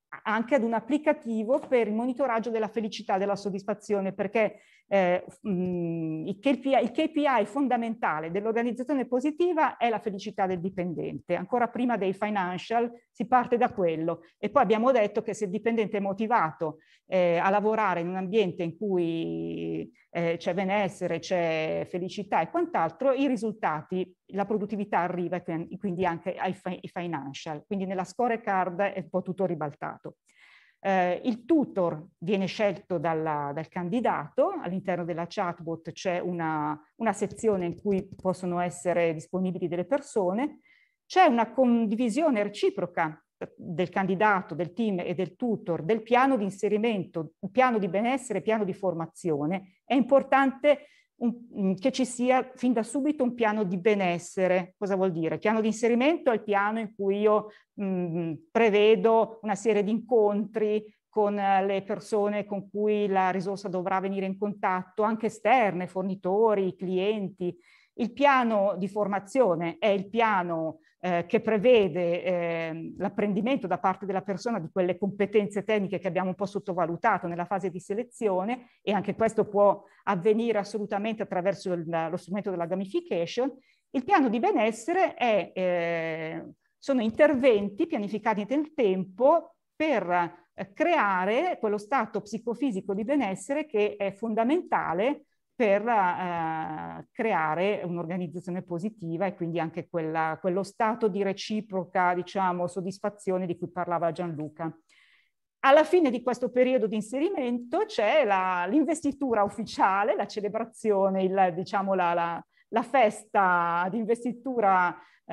anche ad un applicativo per il monitoraggio della felicità, della soddisfazione, perché eh, mh, il, K P I, il K P I fondamentale dell'organizzazione positiva è la felicità del dipendente. Ancora prima dei financial si parte da quello, e poi abbiamo detto che se il dipendente è motivato eh, a lavorare in un ambiente in cui eh, c'è benessere, c'è felicità e quant'altro, i risultati, la produttività arriva, e quindi anche ai financial. Quindi nella scorecard è un po' tutto ribaltato. Eh, il tutor viene scelto dalla, dal candidato. All'interno della chatbot c'è una, una sezione in cui possono essere disponibili delle persone. C'è una condivisione reciproca del candidato, del team e del tutor, del piano di inserimento, piano di benessere, piano di formazione. È importante un, che ci sia fin da subito un piano di benessere. Cosa vuol dire? Piano di inserimento è il piano in cui io mh, prevedo una serie di incontri con le persone con cui la risorsa dovrà venire in contatto, anche esterne, fornitori, clienti. Il piano di formazione è il piano eh, che prevede eh, l'apprendimento da parte della persona di quelle competenze tecniche che abbiamo un po' sottovalutato nella fase di selezione, e anche questo può avvenire assolutamente attraverso il, lo strumento della gamification. Il piano di benessere è, eh, sono interventi pianificati nel tempo per eh, creare quello stato psicofisico di benessere che è fondamentale per eh, creare un'organizzazione positiva, e quindi anche quella, quello stato di reciproca, diciamo, soddisfazione di cui parlava Gianluca. Alla fine di questo periodo di inserimento c'è l'investitura ufficiale, la celebrazione, il, diciamo la, la, la festa di investitura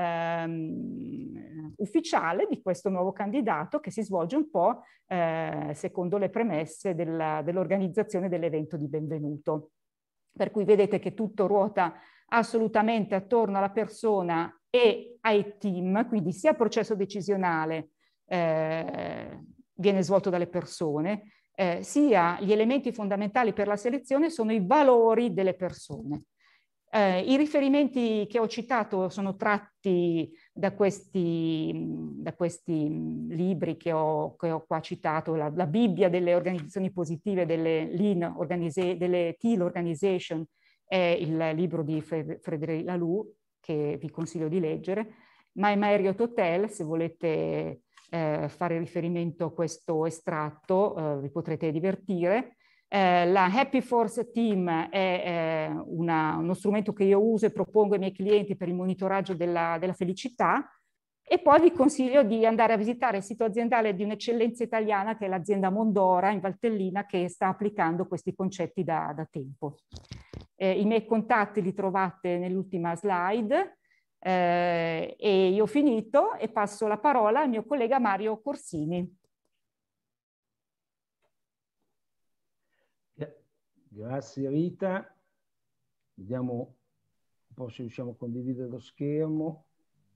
ehm, ufficiale di questo nuovo candidato, che si svolge un po' eh, secondo le premesse del, dell'organizzazione dell'evento di benvenuto. Per cui vedete che tutto ruota assolutamente attorno alla persona e ai team, quindi sia il processo decisionale eh, viene svolto dalle persone, eh, sia gli elementi fondamentali per la selezione sono i valori delle persone. Eh, I riferimenti che ho citato sono tratti da questi, da questi libri che ho, che ho qua citato, la, la Bibbia delle organizzazioni positive, delle Lean Organiza- delle Teal Organization, è il libro di Frédéric Laloux, che vi consiglio di leggere. My Marriott Hotel, se volete eh, fare riferimento a questo estratto, eh, vi potrete divertire. Eh, la Happy Force Team è eh, una, uno strumento che io uso e propongo ai miei clienti per il monitoraggio della, della felicità, e poi vi consiglio di andare a visitare il sito aziendale di un'eccellenza italiana che è l'azienda Mondora in Valtellina, che sta applicando questi concetti da, da tempo. Eh, I miei contatti li trovate nell'ultima slide eh, e io ho finito e passo la parola al mio collega Mario Corsini. Grazie Rita, vediamo un po' se riusciamo a condividere lo schermo.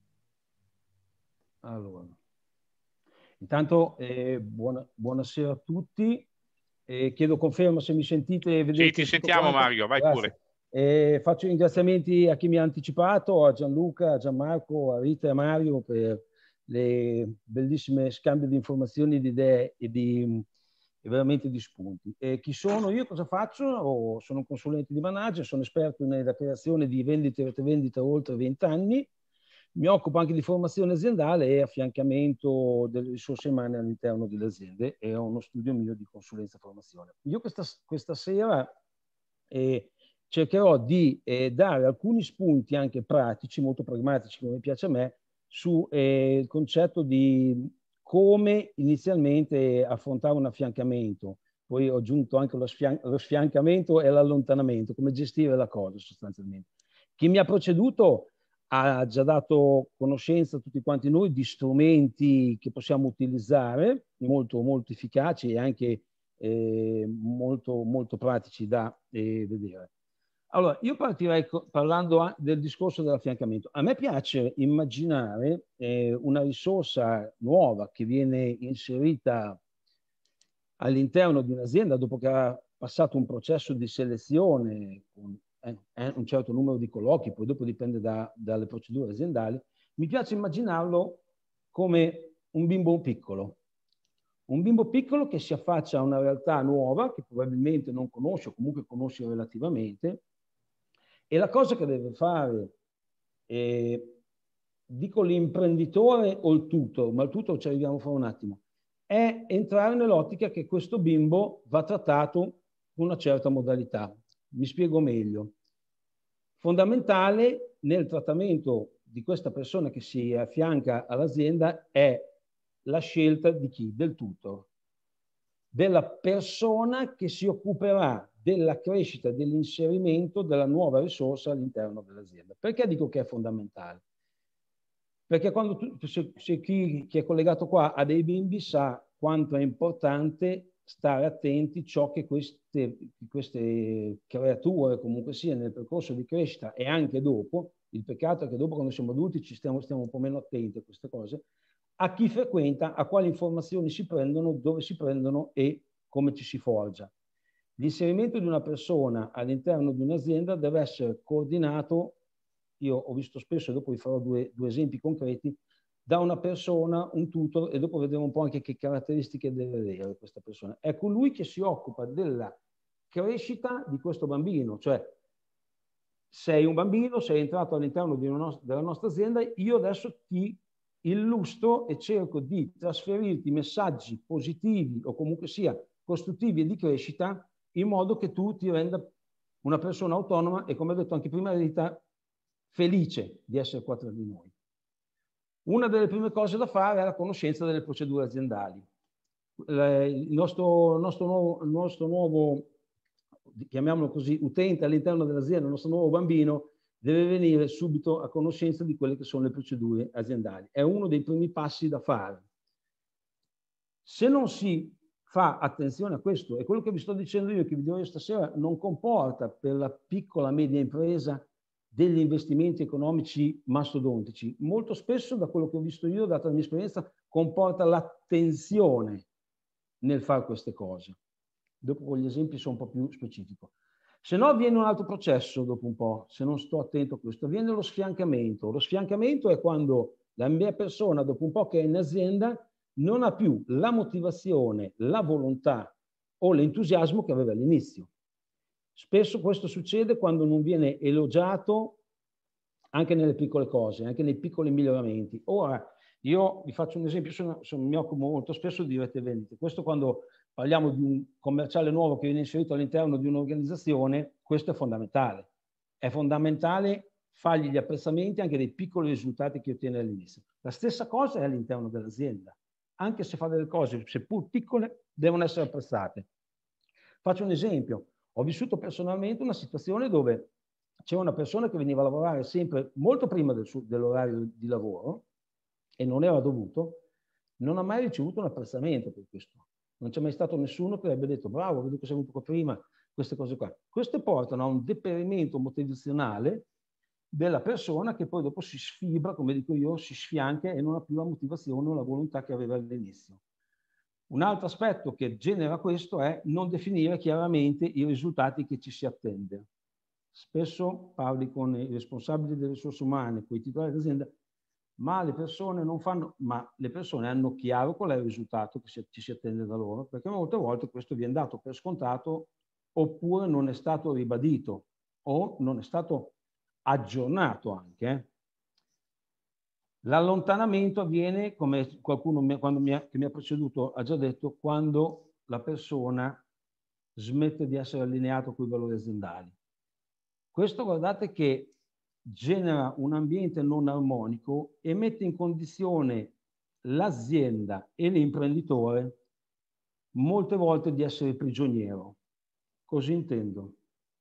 Allora, intanto eh, buona, buonasera a tutti, eh, chiedo conferma se mi sentite e vedete. Sì, ti sentiamo quanto. Mario, vai Grazie. Pure. Eh, faccio ringraziamenti a chi mi ha anticipato, a Gianluca, a Gianmarco, a Rita e a Mario per le bellissime scambi di informazioni, di idee e di... e veramente di spunti. E chi sono io? Cosa faccio? Oh, sono un consulente di manager, sono esperto nella creazione di vendite e retrovendite oltre venti anni, mi occupo anche di formazione aziendale e affiancamento delle risorse umane all'interno delle aziende, e ho uno studio mio di consulenza e formazione. Io questa, questa sera eh, cercherò di eh, dare alcuni spunti anche pratici, molto pragmatici come piace a me, sul eh, concetto di come inizialmente affrontare un affiancamento. Poi ho aggiunto anche lo, sfian lo sfiancamento e l'allontanamento, come gestire la cosa sostanzialmente. Chi mi ha preceduto ha già dato conoscenza a tutti quanti noi di strumenti che possiamo utilizzare, molto, molto efficaci e anche eh, molto, molto pratici da eh, vedere. Allora, io partirei parlando del discorso dell'affiancamento. A me piace immaginare eh, una risorsa nuova che viene inserita all'interno di un'azienda dopo che ha passato un processo di selezione con eh, un certo numero di colloqui, poi dopo dipende da, dalle procedure aziendali. Mi piace immaginarlo come un bimbo piccolo, Un bimbo piccolo che si affaccia a una realtà nuova, che probabilmente non conosce o comunque conosce relativamente, e la cosa che deve fare, eh, dico l'imprenditore o il tutor, ma il tutor ci arriviamo fra un attimo, è entrare nell'ottica che questo bimbo va trattato con una certa modalità. Mi spiego meglio. Fondamentale nel trattamento di questa persona che si affianca all'azienda è la scelta di chi? Del tutor, della persona che si occuperà della crescita, dell'inserimento della nuova risorsa all'interno dell'azienda. Perché dico che è fondamentale? Perché quando tu, se, se chi, chi è collegato qua ha dei bimbi sa quanto è importante stare attenti a ciò che queste, queste creature comunque sia nel percorso di crescita e anche dopo. Il peccato è che dopo, quando siamo adulti, ci stiamo, stiamo un po' meno attenti a queste cose, a chi frequenta, a quali informazioni si prendono, dove si prendono e come ci si forgia. L'inserimento di una persona all'interno di un'azienda deve essere coordinato, io ho visto spesso, e dopo vi farò due, due esempi concreti, da una persona, un tutor, e dopo vedremo un po' anche che caratteristiche deve avere questa persona. È colui che si occupa della crescita di questo bambino, cioè sei un bambino, sei entrato all'interno della nostra azienda, io adesso ti illustro e cerco di trasferirti messaggi positivi o comunque sia costruttivi e di crescita in modo che tu ti renda una persona autonoma e, come ho detto anche prima, Rita, felice di essere qua tra di noi. Una delle prime cose da fare è la conoscenza delle procedure aziendali. Il nostro, il nostro, nuovo, il nostro nuovo, chiamiamolo così, utente all'interno dell'azienda, il nostro nuovo bambino, deve venire subito a conoscenza di quelle che sono le procedure aziendali. È uno dei primi passi da fare. Se non si fa attenzione a questo, e quello che vi sto dicendo io, che vi dirò io stasera, non comporta per la piccola media impresa degli investimenti economici mastodontici. Molto spesso, da quello che ho visto io, data la mia esperienza, comporta l'attenzione nel fare queste cose. Dopo con gli esempi sono un po' più specifico. Se no avviene un altro processo dopo un po', se non sto attento a questo, avviene lo sfiancamento. Lo sfiancamento è quando la mia persona, dopo un po' che è in azienda, non ha più la motivazione, la volontà o l'entusiasmo che aveva all'inizio. Spesso questo succede quando non viene elogiato anche nelle piccole cose, anche nei piccoli miglioramenti. Ora, io vi faccio un esempio, sono, sono, mi occupo molto spesso di rete vendite. Questo quando parliamo di un commerciale nuovo che viene inserito all'interno di un'organizzazione, questo è fondamentale. È fondamentale fargli gli apprezzamenti anche dei piccoli risultati che ottiene all'inizio. La stessa cosa è all'interno dell'azienda. Anche se fa delle cose, seppur piccole, devono essere apprezzate. Faccio un esempio. Ho vissuto personalmente una situazione dove c'era una persona che veniva a lavorare sempre molto prima del dell'orario di lavoro e non era dovuto, non ha mai ricevuto un apprezzamento per questo. Non c'è mai stato nessuno che abbia detto bravo, vedo che sei venuto qua prima, queste cose qua. Queste portano a un deperimento motivazionale della persona che poi dopo si sfibra, come dico io, si sfianca e non ha più la motivazione o la volontà che aveva all'inizio. Un altro aspetto che genera questo è non definire chiaramente i risultati che ci si attende. Spesso parli con i responsabili delle risorse umane, con i titolari dell'azienda, ma le persone non fanno, ma le persone hanno chiaro qual è il risultato che ci si attende da loro, perché molte volte questo viene dato per scontato oppure non è stato ribadito o non è stato aggiornato anche. L'allontanamento avviene, come qualcuno mi, quando mi ha, che mi ha preceduto ha già detto, quando la persona smette di essere allineato con i valori aziendali. Questo, guardate, che genera un ambiente non armonico e mette in condizione l'azienda e l'imprenditore molte volte di essere prigioniero. Così intendo.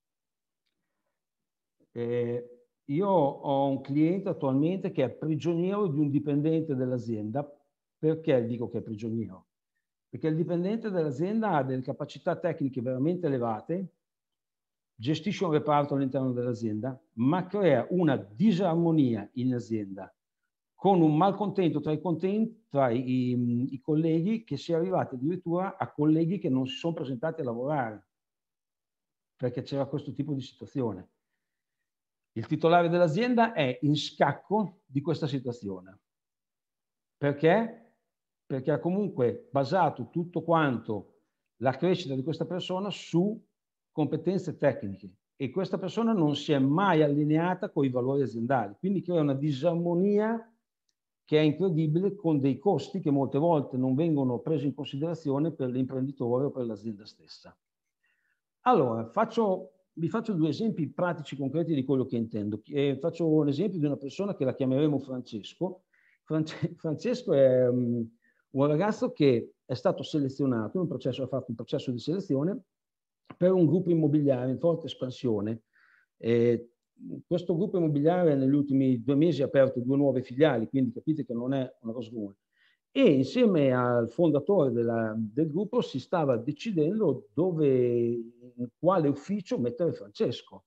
Eh, io ho un cliente attualmente che è prigioniero di un dipendente dell'azienda. Perché dico che è prigioniero? Perché il dipendente dell'azienda ha delle capacità tecniche veramente elevate, gestisce un reparto all'interno dell'azienda, ma crea una disarmonia in azienda, con un malcontento tra, i, tra i, i colleghi, che si è arrivati addirittura a colleghi che non si sono presentati a lavorare, perché c'era questo tipo di situazione. Il titolare dell'azienda è in scacco di questa situazione. Perché? perché ha comunque basato tutto quanto la crescita di questa persona su competenze tecniche, e questa persona non si è mai allineata con i valori aziendali, quindi crea una disarmonia che è incredibile, con dei costi che molte volte non vengono presi in considerazione per l'imprenditore o per l'azienda stessa. Allora, faccio, vi faccio due esempi pratici concreti di quello che intendo. Eh, faccio un esempio di una persona che la chiameremo Francesco. France, Francesco è um, un ragazzo che è stato selezionato, in un processo, ha fatto un processo di selezione per un gruppo immobiliare in forte espansione. Eh, questo gruppo immobiliare negli ultimi due mesi ha aperto due nuove filiali, quindi capite che non è una cosa comune. E insieme al fondatore della, del gruppo si stava decidendo dove, in quale ufficio mettere Francesco.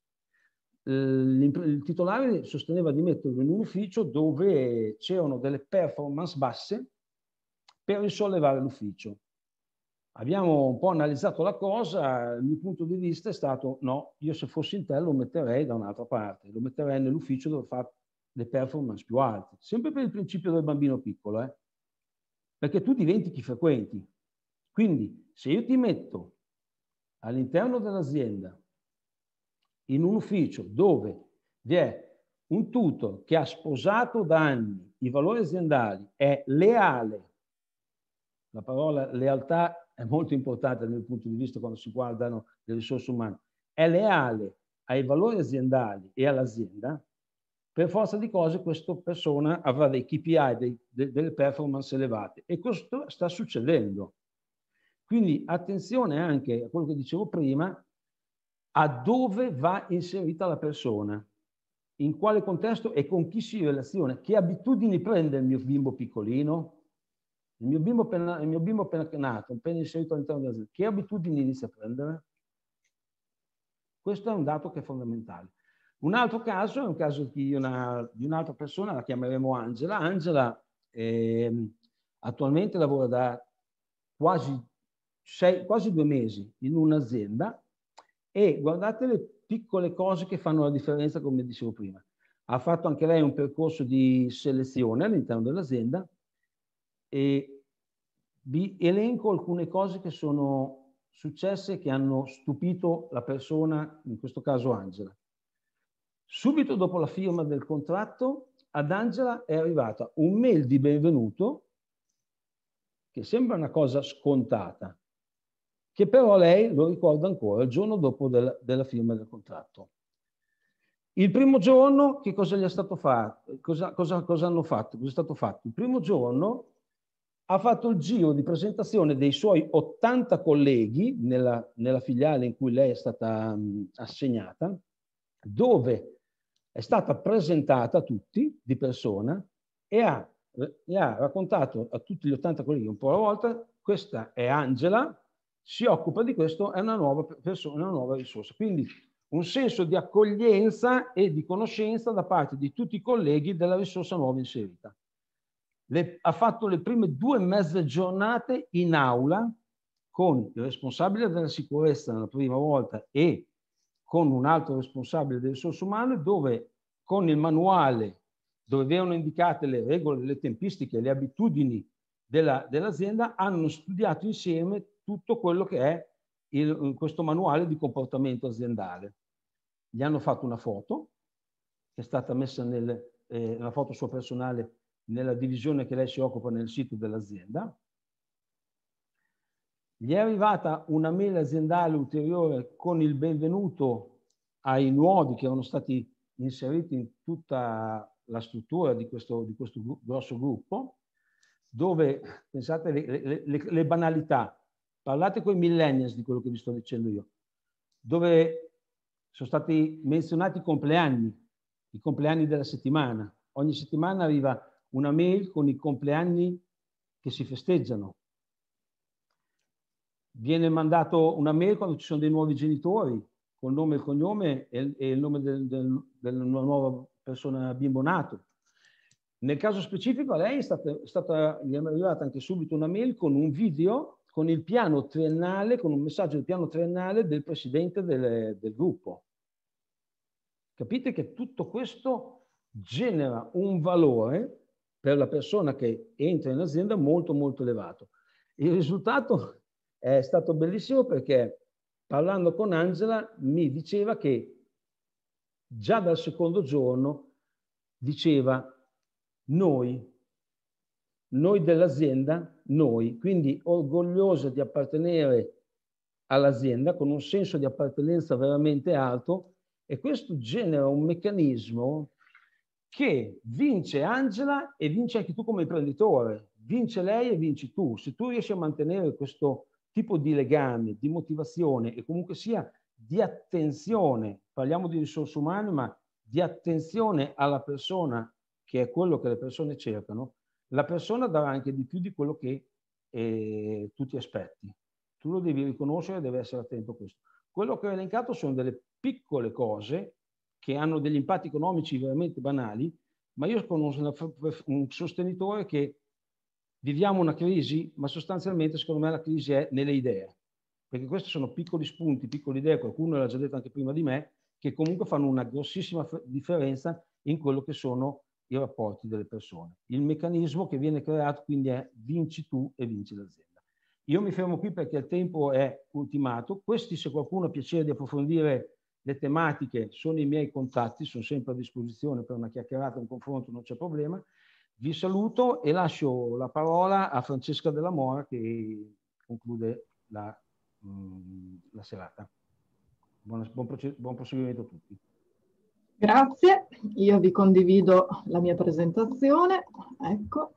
Il, il titolare sosteneva di metterlo in un ufficio dove c'erano delle performance basse per risollevare l'ufficio. Abbiamo un po' analizzato la cosa, il mio punto di vista è stato no, io se fossi in te lo metterei da un'altra parte, lo metterei nell'ufficio dove fa le performance più alte, sempre per il principio del bambino piccolo, eh? Perché tu diventi chi frequenti. Quindi se io ti metto all'interno dell'azienda in un ufficio dove vi è un tutor che ha sposato da anni i valori aziendali, è leale, la parola lealtà è molto importante dal mio punto di vista quando si guardano le risorse umane, è leale ai valori aziendali e all'azienda, per forza di cose questa persona avrà dei K P I, dei, de, delle performance elevate, e questo sta succedendo. Quindi attenzione anche a quello che dicevo prima, a dove va inserita la persona, in quale contesto e con chi si relaziona, che abitudini prende il mio bimbo piccolino. Il mio bimbo appena, il mio bimbo appena nato, appena inserito all'interno dell'azienda, che abitudini inizia a prendere? Questo è un dato che è fondamentale. Un altro caso è un caso di, una, di un'altra persona, la chiameremo Angela. Angela eh, attualmente lavora da quasi, sei, quasi due mesi in un'azienda, e guardate le piccole cose che fanno la differenza, come dicevo prima. Ha fatto anche lei un percorso di selezione all'interno dell'azienda, e vi elenco alcune cose che sono successe, che hanno stupito la persona, in questo caso Angela. Subito dopo la firma del contratto, ad Angela è arrivata un mail di benvenuto, che sembra una cosa scontata, che però lei lo ricorda ancora, il giorno dopo del, della firma del contratto. Il primo giorno, che cosa gli è stato fatto? Cosa, cosa, cosa hanno fatto? Cosa è stato fatto? Il primo giorno ha fatto il giro di presentazione dei suoi ottanta colleghi nella, nella filiale in cui lei è stata mh, assegnata, dove è stata presentata a tutti di persona e ha, e ha raccontato a tutti gli ottanta colleghi un po' alla volta: questa è Angela, si occupa di questo, è una nuova persona, una nuova risorsa. Quindi un senso di accoglienza e di conoscenza da parte di tutti i colleghi della risorsa nuova inserita. Le, ha fatto le prime due mezze giornate in aula con il responsabile della sicurezza la prima volta e con un altro responsabile delle risorse umane, dove con il manuale dove erano indicate le regole, le tempistiche, le abitudini della, dell'azienda, hanno studiato insieme tutto quello che è il, questo manuale di comportamento aziendale. Gli hanno fatto una foto, che è stata messa nel, eh, una foto sua personale nella divisione che lei si occupa nel sito dell'azienda. Gli è arrivata una mail aziendale ulteriore con il benvenuto ai nuovi che erano stati inseriti in tutta la struttura di questo, di questo grosso gruppo, dove, pensate, le, le, le, le banalità, parlate con i millennials di quello che vi sto dicendo io, dove sono stati menzionati i compleanni, i compleanni della settimana. Ogni settimana arriva una mail con i compleanni che si festeggiano. Viene mandato una mail quando ci sono dei nuovi genitori, con il nome e il cognome e, e il nome del, del, della nuova persona bimbo nato. Nel caso specifico a lei è stata, è stata, gli è arrivata anche subito una mail con un video, con il piano triennale, con un messaggio del piano triennale del presidente del, del gruppo. Capite che tutto questo genera un valore per la persona che entra in azienda molto molto elevato. Il risultato è stato bellissimo perché parlando con Angela mi diceva che già dal secondo giorno diceva noi, noi dell'azienda, noi, quindi orgogliosa di appartenere all'azienda con un senso di appartenenza veramente alto, e questo genera un meccanismo che vince Angela e vince anche tu come imprenditore, vince lei e vinci tu. Se tu riesci a mantenere questo tipo di legame, di motivazione e comunque sia di attenzione, parliamo di risorse umane, ma di attenzione alla persona, che è quello che le persone cercano, la persona darà anche di più di quello che eh, tu ti aspetti. Tu lo devi riconoscere e devi essere attento a questo. Quello che ho elencato sono delle piccole cose che hanno degli impatti economici veramente banali, ma io conosco un sostenitore che viviamo una crisi, ma sostanzialmente secondo me la crisi è nelle idee, perché questi sono piccoli spunti, piccole idee, qualcuno l'ha già detto anche prima di me, che comunque fanno una grossissima differenza in quello che sono i rapporti delle persone. Il meccanismo che viene creato quindi è vinci tu e vinci l'azienda. Io mi fermo qui perché il tempo è ultimato. Questi, se qualcuno ha piacere di approfondire le tematiche, sono i miei contatti, sono sempre a disposizione per una chiacchierata, un confronto, non c'è problema. Vi saluto e lascio la parola a Francesca Della Mora che conclude la, mh, la serata. Buon, buon, buon proseguimento a tutti. Grazie, io vi condivido la mia presentazione. Ecco.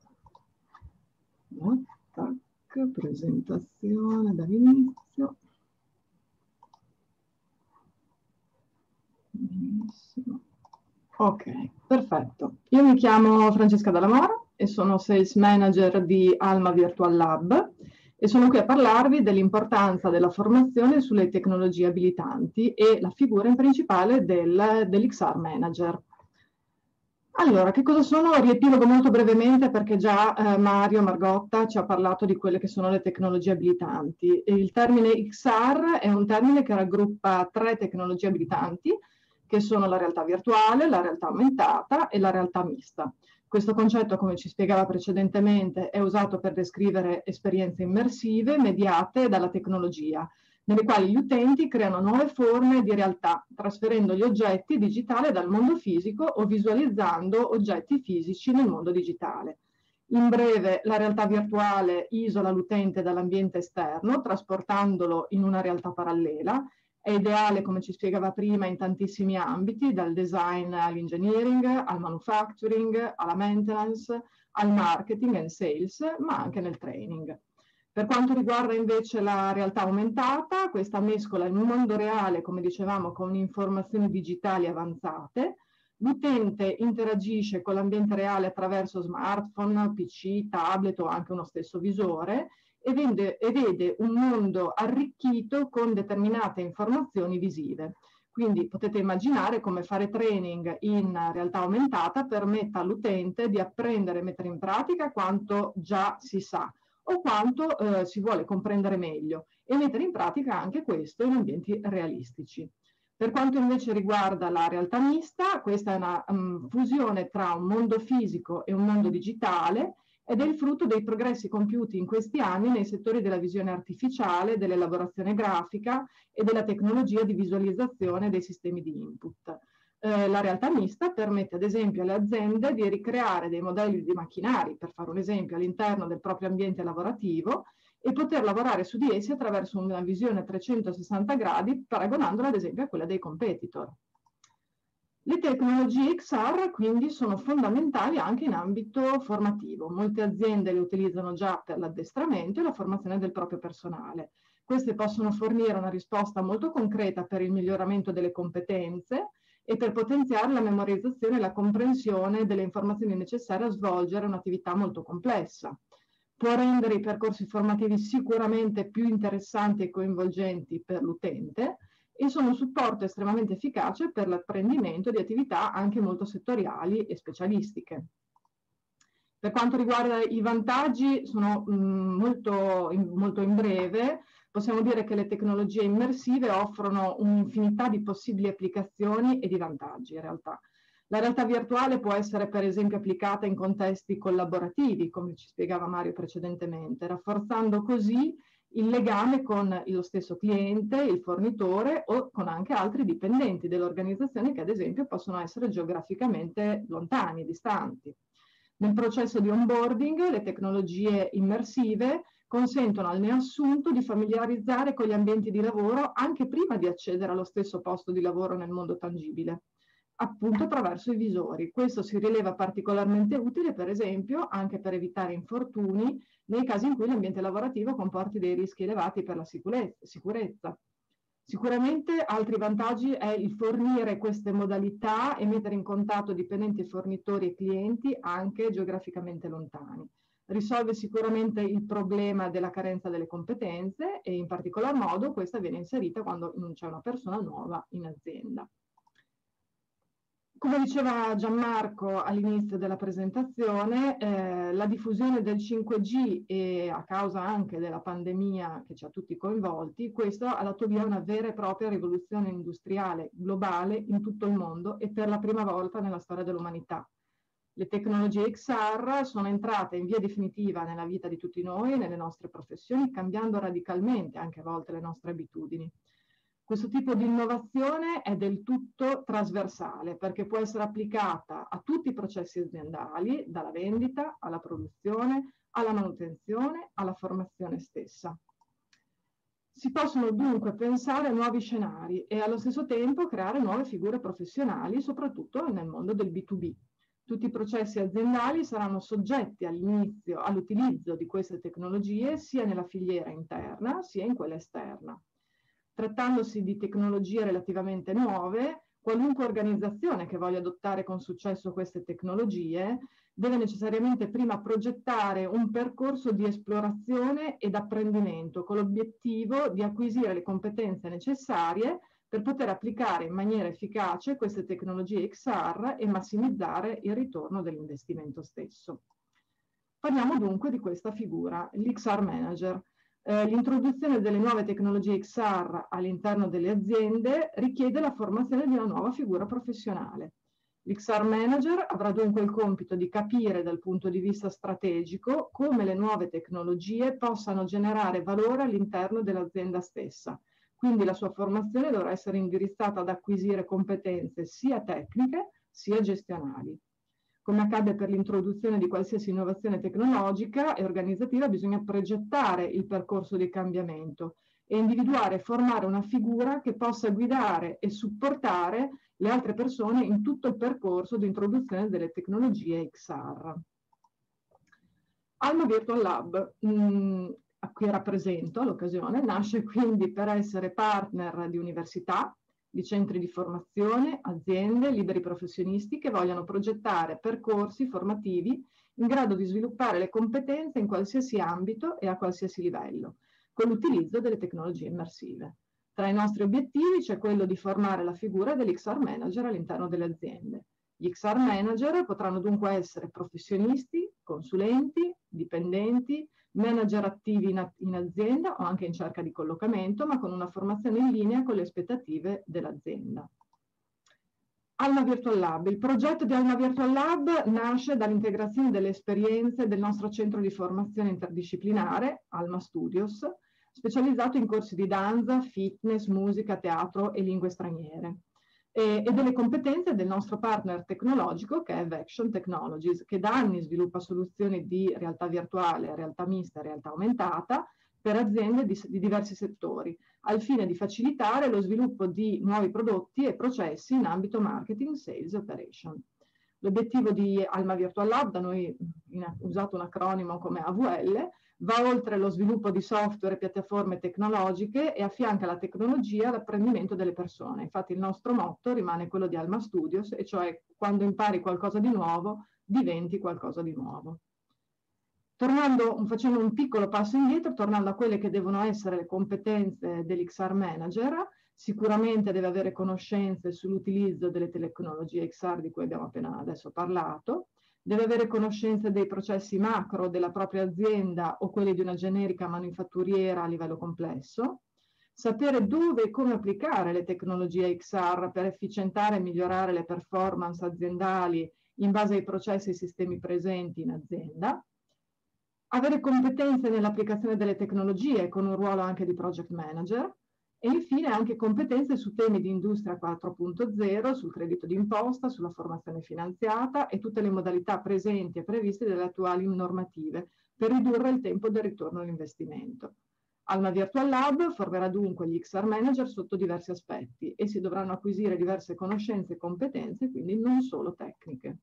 Tac, presentazione dall'inizio. Benissimo. Ok, perfetto. Io mi chiamo Francesca Della Mora e sono Sales Manager di Alma Virtual Lab e sono qui a parlarvi dell'importanza della formazione sulle tecnologie abilitanti e la figura in principale del, dell'X R Manager. Allora, che cosa sono? Riepilogo molto brevemente perché già eh, Mario Margotta ci ha parlato di quelle che sono le tecnologie abilitanti. Il termine X R è un termine che raggruppa tre tecnologie abilitanti, che sono la realtà virtuale, la realtà aumentata e la realtà mista. Questo concetto, come ci spiegava precedentemente, è usato per descrivere esperienze immersive mediate dalla tecnologia, nelle quali gli utenti creano nuove forme di realtà, trasferendo gli oggetti digitali dal mondo fisico o visualizzando oggetti fisici nel mondo digitale. In breve, la realtà virtuale isola l'utente dall'ambiente esterno, trasportandolo in una realtà parallela. È ideale, come ci spiegava prima, in tantissimi ambiti, dal design all'engineering, al manufacturing, alla maintenance, al marketing and sales, ma anche nel training. Per quanto riguarda invece la realtà aumentata, questa mescola il mondo reale, come dicevamo, con informazioni digitali avanzate. L'utente interagisce con l'ambiente reale attraverso smartphone, P C, tablet o anche uno stesso visore, E, vende, e vede un mondo arricchito con determinate informazioni visive. Quindi potete immaginare come fare training in realtà aumentata permetta all'utente di apprendere e mettere in pratica quanto già si sa o quanto eh, si vuole comprendere meglio e mettere in pratica anche questo in ambienti realistici. Per quanto invece riguarda la realtà mista, questa è una um, fusione tra un mondo fisico e un mondo digitale ed è il frutto dei progressi compiuti in questi anni nei settori della visione artificiale, dell'elaborazione grafica e della tecnologia di visualizzazione dei sistemi di input. Eh, la realtà mista permette ad esempio alle aziende di ricreare dei modelli di macchinari, per fare un esempio, all'interno del proprio ambiente lavorativo e poter lavorare su di essi attraverso una visione a trecentosessanta gradi, paragonandola ad esempio a quella dei competitor. Le tecnologie X R quindi sono fondamentali anche in ambito formativo. Molte aziende le utilizzano già per l'addestramento e la formazione del proprio personale. Queste possono fornire una risposta molto concreta per il miglioramento delle competenze e per potenziare la memorizzazione e la comprensione delle informazioni necessarie a svolgere un'attività molto complessa. Può rendere i percorsi formativi sicuramente più interessanti e coinvolgenti per l'utente, e sono un supporto estremamente efficace per l'apprendimento di attività anche molto settoriali e specialistiche. Per quanto riguarda i vantaggi, sono mh, molto, in, molto in breve, possiamo dire che le tecnologie immersive offrono un'infinità di possibili applicazioni e di vantaggi in realtà. La realtà virtuale può essere per esempio applicata in contesti collaborativi, come ci spiegava Mario precedentemente, rafforzando così il legame con lo stesso cliente, il fornitore o con anche altri dipendenti dell'organizzazione che ad esempio possono essere geograficamente lontani, distanti. Nel processo di onboarding le tecnologie immersive consentono al neoassunto di familiarizzare con gli ambienti di lavoro anche prima di accedere allo stesso posto di lavoro nel mondo tangibile, appunto attraverso i visori. Questo si rileva particolarmente utile, per esempio, anche per evitare infortuni nei casi in cui l'ambiente lavorativo comporti dei rischi elevati per la sicurezza. Sicuramente altri vantaggi è il fornire queste modalità e mettere in contatto dipendenti, fornitori e clienti anche geograficamente lontani. Risolve sicuramente il problema della carenza delle competenze e in particolar modo questa viene inserita quando c'è una persona nuova in azienda. Come diceva Gianmarco all'inizio della presentazione, eh, la diffusione del cinque G e a causa anche della pandemia che ci ha tutti coinvolti, questo ha dato via a una vera e propria rivoluzione industriale globale in tutto il mondo e per la prima volta nella storia dell'umanità. Le tecnologie X R sono entrate in via definitiva nella vita di tutti noi, nelle nostre professioni, cambiando radicalmente anche a volte le nostre abitudini. Questo tipo di innovazione è del tutto trasversale perché può essere applicata a tutti i processi aziendali, dalla vendita alla produzione, alla manutenzione, alla formazione stessa. Si possono dunque pensare a nuovi scenari e allo stesso tempo creare nuove figure professionali, soprattutto nel mondo del B due B. Tutti i processi aziendali saranno soggetti all'inizio all'utilizzo di queste tecnologie sia nella filiera interna sia in quella esterna. Trattandosi di tecnologie relativamente nuove, qualunque organizzazione che voglia adottare con successo queste tecnologie deve necessariamente prima progettare un percorso di esplorazione ed apprendimento con l'obiettivo di acquisire le competenze necessarie per poter applicare in maniera efficace queste tecnologie X R e massimizzare il ritorno dell'investimento stesso. Parliamo dunque di questa figura, l'X R Manager. Eh, l'introduzione delle nuove tecnologie X R all'interno delle aziende richiede la formazione di una nuova figura professionale. L'X R Manager avrà dunque il compito di capire dal punto di vista strategico come le nuove tecnologie possano generare valore all'interno dell'azienda stessa. Quindi la sua formazione dovrà essere indirizzata ad acquisire competenze sia tecniche sia gestionali. Come accade per l'introduzione di qualsiasi innovazione tecnologica e organizzativa, bisogna progettare il percorso di cambiamento e individuare e formare una figura che possa guidare e supportare le altre persone in tutto il percorso di introduzione delle tecnologie X R. Alma Virtual Lab, mh, a cui rappresento l'occasione, nasce quindi per essere partner di università, di centri di formazione, aziende, liberi professionisti che vogliano progettare percorsi formativi in grado di sviluppare le competenze in qualsiasi ambito e a qualsiasi livello, con l'utilizzo delle tecnologie immersive. Tra i nostri obiettivi c'è quello di formare la figura dell'X R Manager all'interno delle aziende. Gli X R Manager potranno dunque essere professionisti, consulenti, dipendenti, manager attivi in, in azienda o anche in cerca di collocamento, ma con una formazione in linea con le aspettative dell'azienda. Alma Virtual Lab. Il progetto di Alma Virtual Lab nasce dall'integrazione delle esperienze del nostro centro di formazione interdisciplinare, Alma Studios, specializzato in corsi di danza, fitness, musica, teatro e lingue straniere. E, e delle competenze del nostro partner tecnologico che è Vection Technologies, che da anni sviluppa soluzioni di realtà virtuale, realtà mista e realtà aumentata per aziende di, di diversi settori, al fine di facilitare lo sviluppo di nuovi prodotti e processi in ambito marketing, sales e operation. L'obiettivo di Alma Virtual Lab, da noi in, usato un acronimo come A V L, va oltre lo sviluppo di software e piattaforme tecnologiche e affianca la tecnologia all'apprendimento delle persone. Infatti il nostro motto rimane quello di Alma Studios, e cioè quando impari qualcosa di nuovo, diventi qualcosa di nuovo. Tornando, facendo un piccolo passo indietro, tornando a quelle che devono essere le competenze dell'X R Manager, sicuramente deve avere conoscenze sull'utilizzo delle tecnologie X R di cui abbiamo appena adesso parlato, deve avere conoscenze dei processi macro della propria azienda o quelli di una generica manifatturiera a livello complesso, sapere dove e come applicare le tecnologie X R per efficientare e migliorare le performance aziendali in base ai processi e sistemi presenti in azienda, avere competenze nell'applicazione delle tecnologie con un ruolo anche di project manager e infine anche competenze su temi di industria quattro punto zero, sul credito d'imposta, sulla formazione finanziata e tutte le modalità presenti e previste dalle attuali normative per ridurre il tempo del ritorno all'investimento. Alma Virtual Lab formerà dunque gli X R Manager sotto diversi aspetti e si dovranno acquisire diverse conoscenze e competenze, quindi non solo tecniche.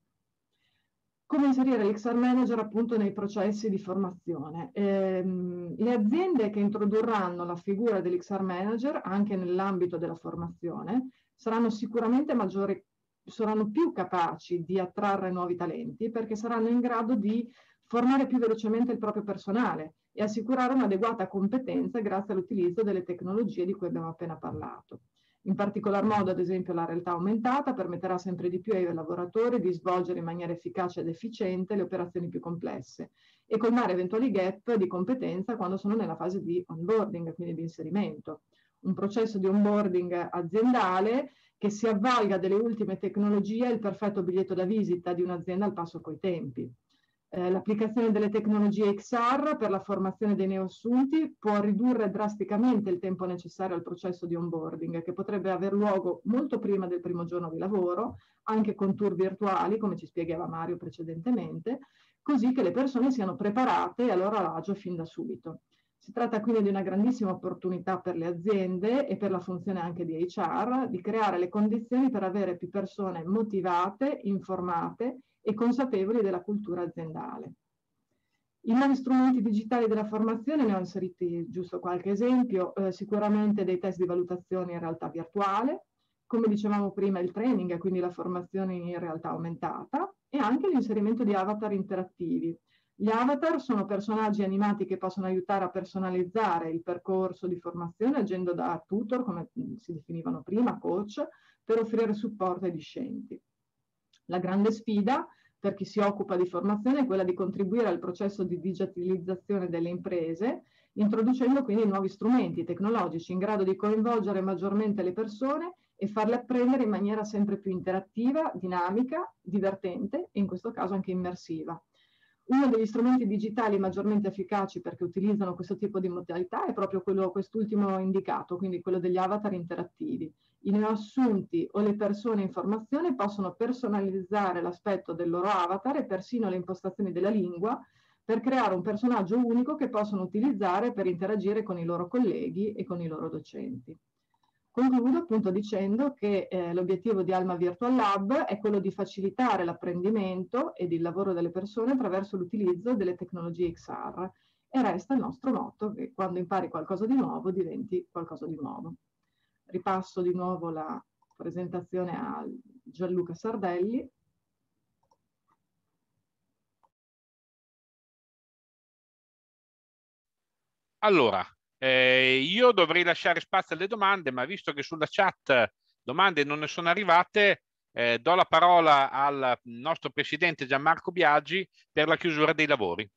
Come inserire l'X R Manager appunto nei processi di formazione? Ehm, le aziende che introdurranno la figura dell'X R Manager anche nell'ambito della formazione saranno sicuramente maggiori, saranno più capaci di attrarre nuovi talenti perché saranno in grado di formare più velocemente il proprio personale e assicurare un'adeguata competenza grazie all'utilizzo delle tecnologie di cui abbiamo appena parlato. In particolar modo, ad esempio, la realtà aumentata permetterà sempre di più ai lavoratori di svolgere in maniera efficace ed efficiente le operazioni più complesse e colmare eventuali gap di competenza quando sono nella fase di onboarding, quindi di inserimento. Un processo di onboarding aziendale che si avvalga delle ultime tecnologie è il perfetto biglietto da visita di un'azienda al passo coi tempi. Eh, l'applicazione delle tecnologie X R per la formazione dei neoassunti può ridurre drasticamente il tempo necessario al processo di onboarding, che potrebbe aver luogo molto prima del primo giorno di lavoro, anche con tour virtuali, come ci spiegava Mario precedentemente, così che le persone siano preparate e a loro agio fin da subito. Si tratta quindi di una grandissima opportunità per le aziende e per la funzione anche di H R di creare le condizioni per avere più persone motivate, informate e consapevoli della cultura aziendale. I nuovi strumenti digitali della formazione, ne ho inseriti giusto qualche esempio, eh, sicuramente dei test di valutazione in realtà virtuale, come dicevamo prima il training, quindi la formazione in realtà aumentata, e anche l'inserimento di avatar interattivi. Gli avatar sono personaggi animati che possono aiutare a personalizzare il percorso di formazione agendo da tutor, come si definivano prima, coach, per offrire supporto ai discenti. La grande sfida per chi si occupa di formazione è quella di contribuire al processo di digitalizzazione delle imprese, introducendo quindi nuovi strumenti tecnologici in grado di coinvolgere maggiormente le persone e farle apprendere in maniera sempre più interattiva, dinamica, divertente e in questo caso anche immersiva. Uno degli strumenti digitali maggiormente efficaci perché utilizzano questo tipo di modalità è proprio quello, quest'ultimo indicato, quindi quello degli avatar interattivi. I neoassunti o le persone in formazione possono personalizzare l'aspetto del loro avatar e persino le impostazioni della lingua per creare un personaggio unico che possono utilizzare per interagire con i loro colleghi e con i loro docenti. Concludo appunto dicendo che eh, l'obiettivo di Alma Virtual Lab è quello di facilitare l'apprendimento ed il lavoro delle persone attraverso l'utilizzo delle tecnologie X R e resta il nostro motto che quando impari qualcosa di nuovo diventi qualcosa di nuovo. Ripasso di nuovo la presentazione a Gianluca Sardelli. Allora, eh, io dovrei lasciare spazio alle domande, ma visto che sulla chat domande non ne sono arrivate, eh, do la parola al nostro presidente Gianmarco Biagi per la chiusura dei lavori.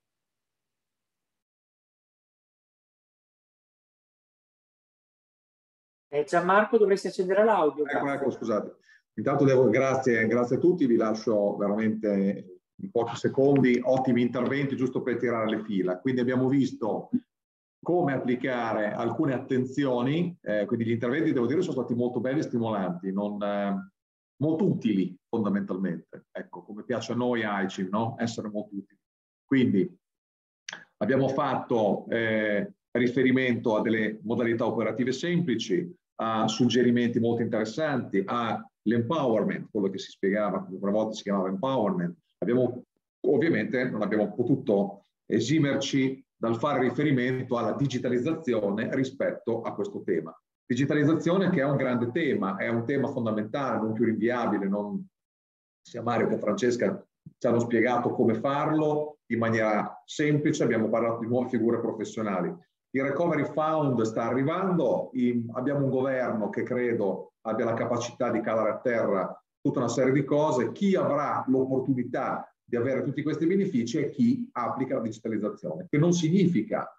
Eh, Gianmarco, dovresti accendere l'audio. Ecco, ecco, scusate. Intanto devo, grazie, grazie a tutti, vi lascio veramente in pochi secondi ottimi interventi giusto per tirare le fila. Quindi abbiamo visto come applicare alcune attenzioni, eh, quindi gli interventi, devo dire, sono stati molto belli e stimolanti, non, eh, molto utili fondamentalmente, ecco, come piace a noi a I C I M, no? Essere molto utili. Quindi abbiamo fatto eh, riferimento a delle modalità operative semplici, a suggerimenti molto interessanti, all'empowerment, quello che si spiegava, una volta si chiamava empowerment. Abbiamo, ovviamente non abbiamo potuto esimerci dal fare riferimento alla digitalizzazione rispetto a questo tema. Digitalizzazione che è un grande tema, è un tema fondamentale, non più rinviabile, non... sia Mario che Francesca ci hanno spiegato come farlo in maniera semplice, abbiamo parlato di nuove figure professionali. Il Recovery Fund sta arrivando, in... abbiamo un governo che credo abbia la capacità di calare a terra tutta una serie di cose, chi avrà l'opportunità di avere tutti questi benefici è chi applica la digitalizzazione, che non significa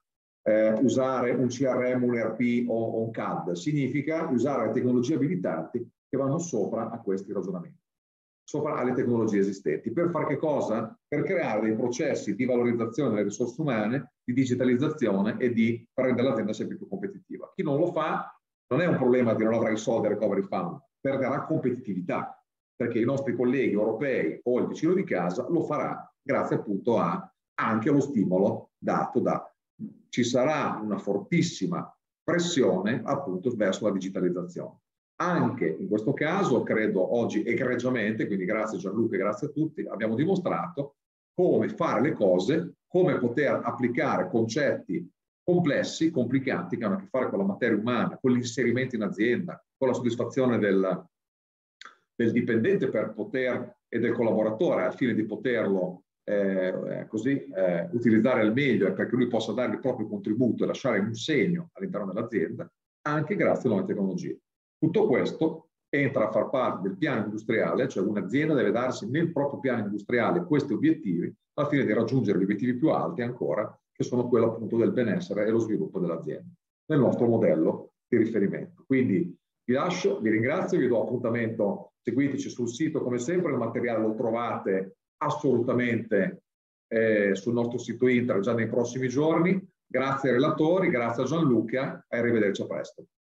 eh, usare un C R M, un E R P o, o un C A D, significa usare le tecnologie abilitanti che vanno sopra a questi ragionamenti, sopra alle tecnologie esistenti. Per fare che cosa? Per creare dei processi di valorizzazione delle risorse umane, di digitalizzazione e di rendere l'azienda sempre più competitiva. Chi non lo fa non è un problema di non avrà i soldi del recovery fund, perderà competitività, perché i nostri colleghi europei o il vicino di casa lo farà grazie appunto a anche allo stimolo dato da. Ci sarà una fortissima pressione appunto verso la digitalizzazione. Anche in questo caso, credo oggi egregiamente, quindi grazie Gianluca e grazie a tutti, abbiamo dimostrato come fare le cose, come poter applicare concetti complessi, complicanti, che hanno a che fare con la materia umana, con l'inserimento in azienda, con la soddisfazione del, del dipendente per poter, e del collaboratore al fine di poterlo eh, così eh, utilizzare al meglio e perché lui possa dare il proprio contributo e lasciare un segno all'interno dell'azienda, anche grazie a nuove tecnologie. Tutto questo entra a far parte del piano industriale, cioè un'azienda deve darsi nel proprio piano industriale questi obiettivi al fine di raggiungere gli obiettivi più alti ancora, che sono quello appunto del benessere e lo sviluppo dell'azienda, nel nostro modello di riferimento. Quindi vi lascio, vi ringrazio, vi do appuntamento, seguiteci sul sito come sempre, il materiale lo trovate assolutamente eh, sul nostro sito internet già nei prossimi giorni. Grazie ai relatori, grazie a Gianluca e arrivederci a presto.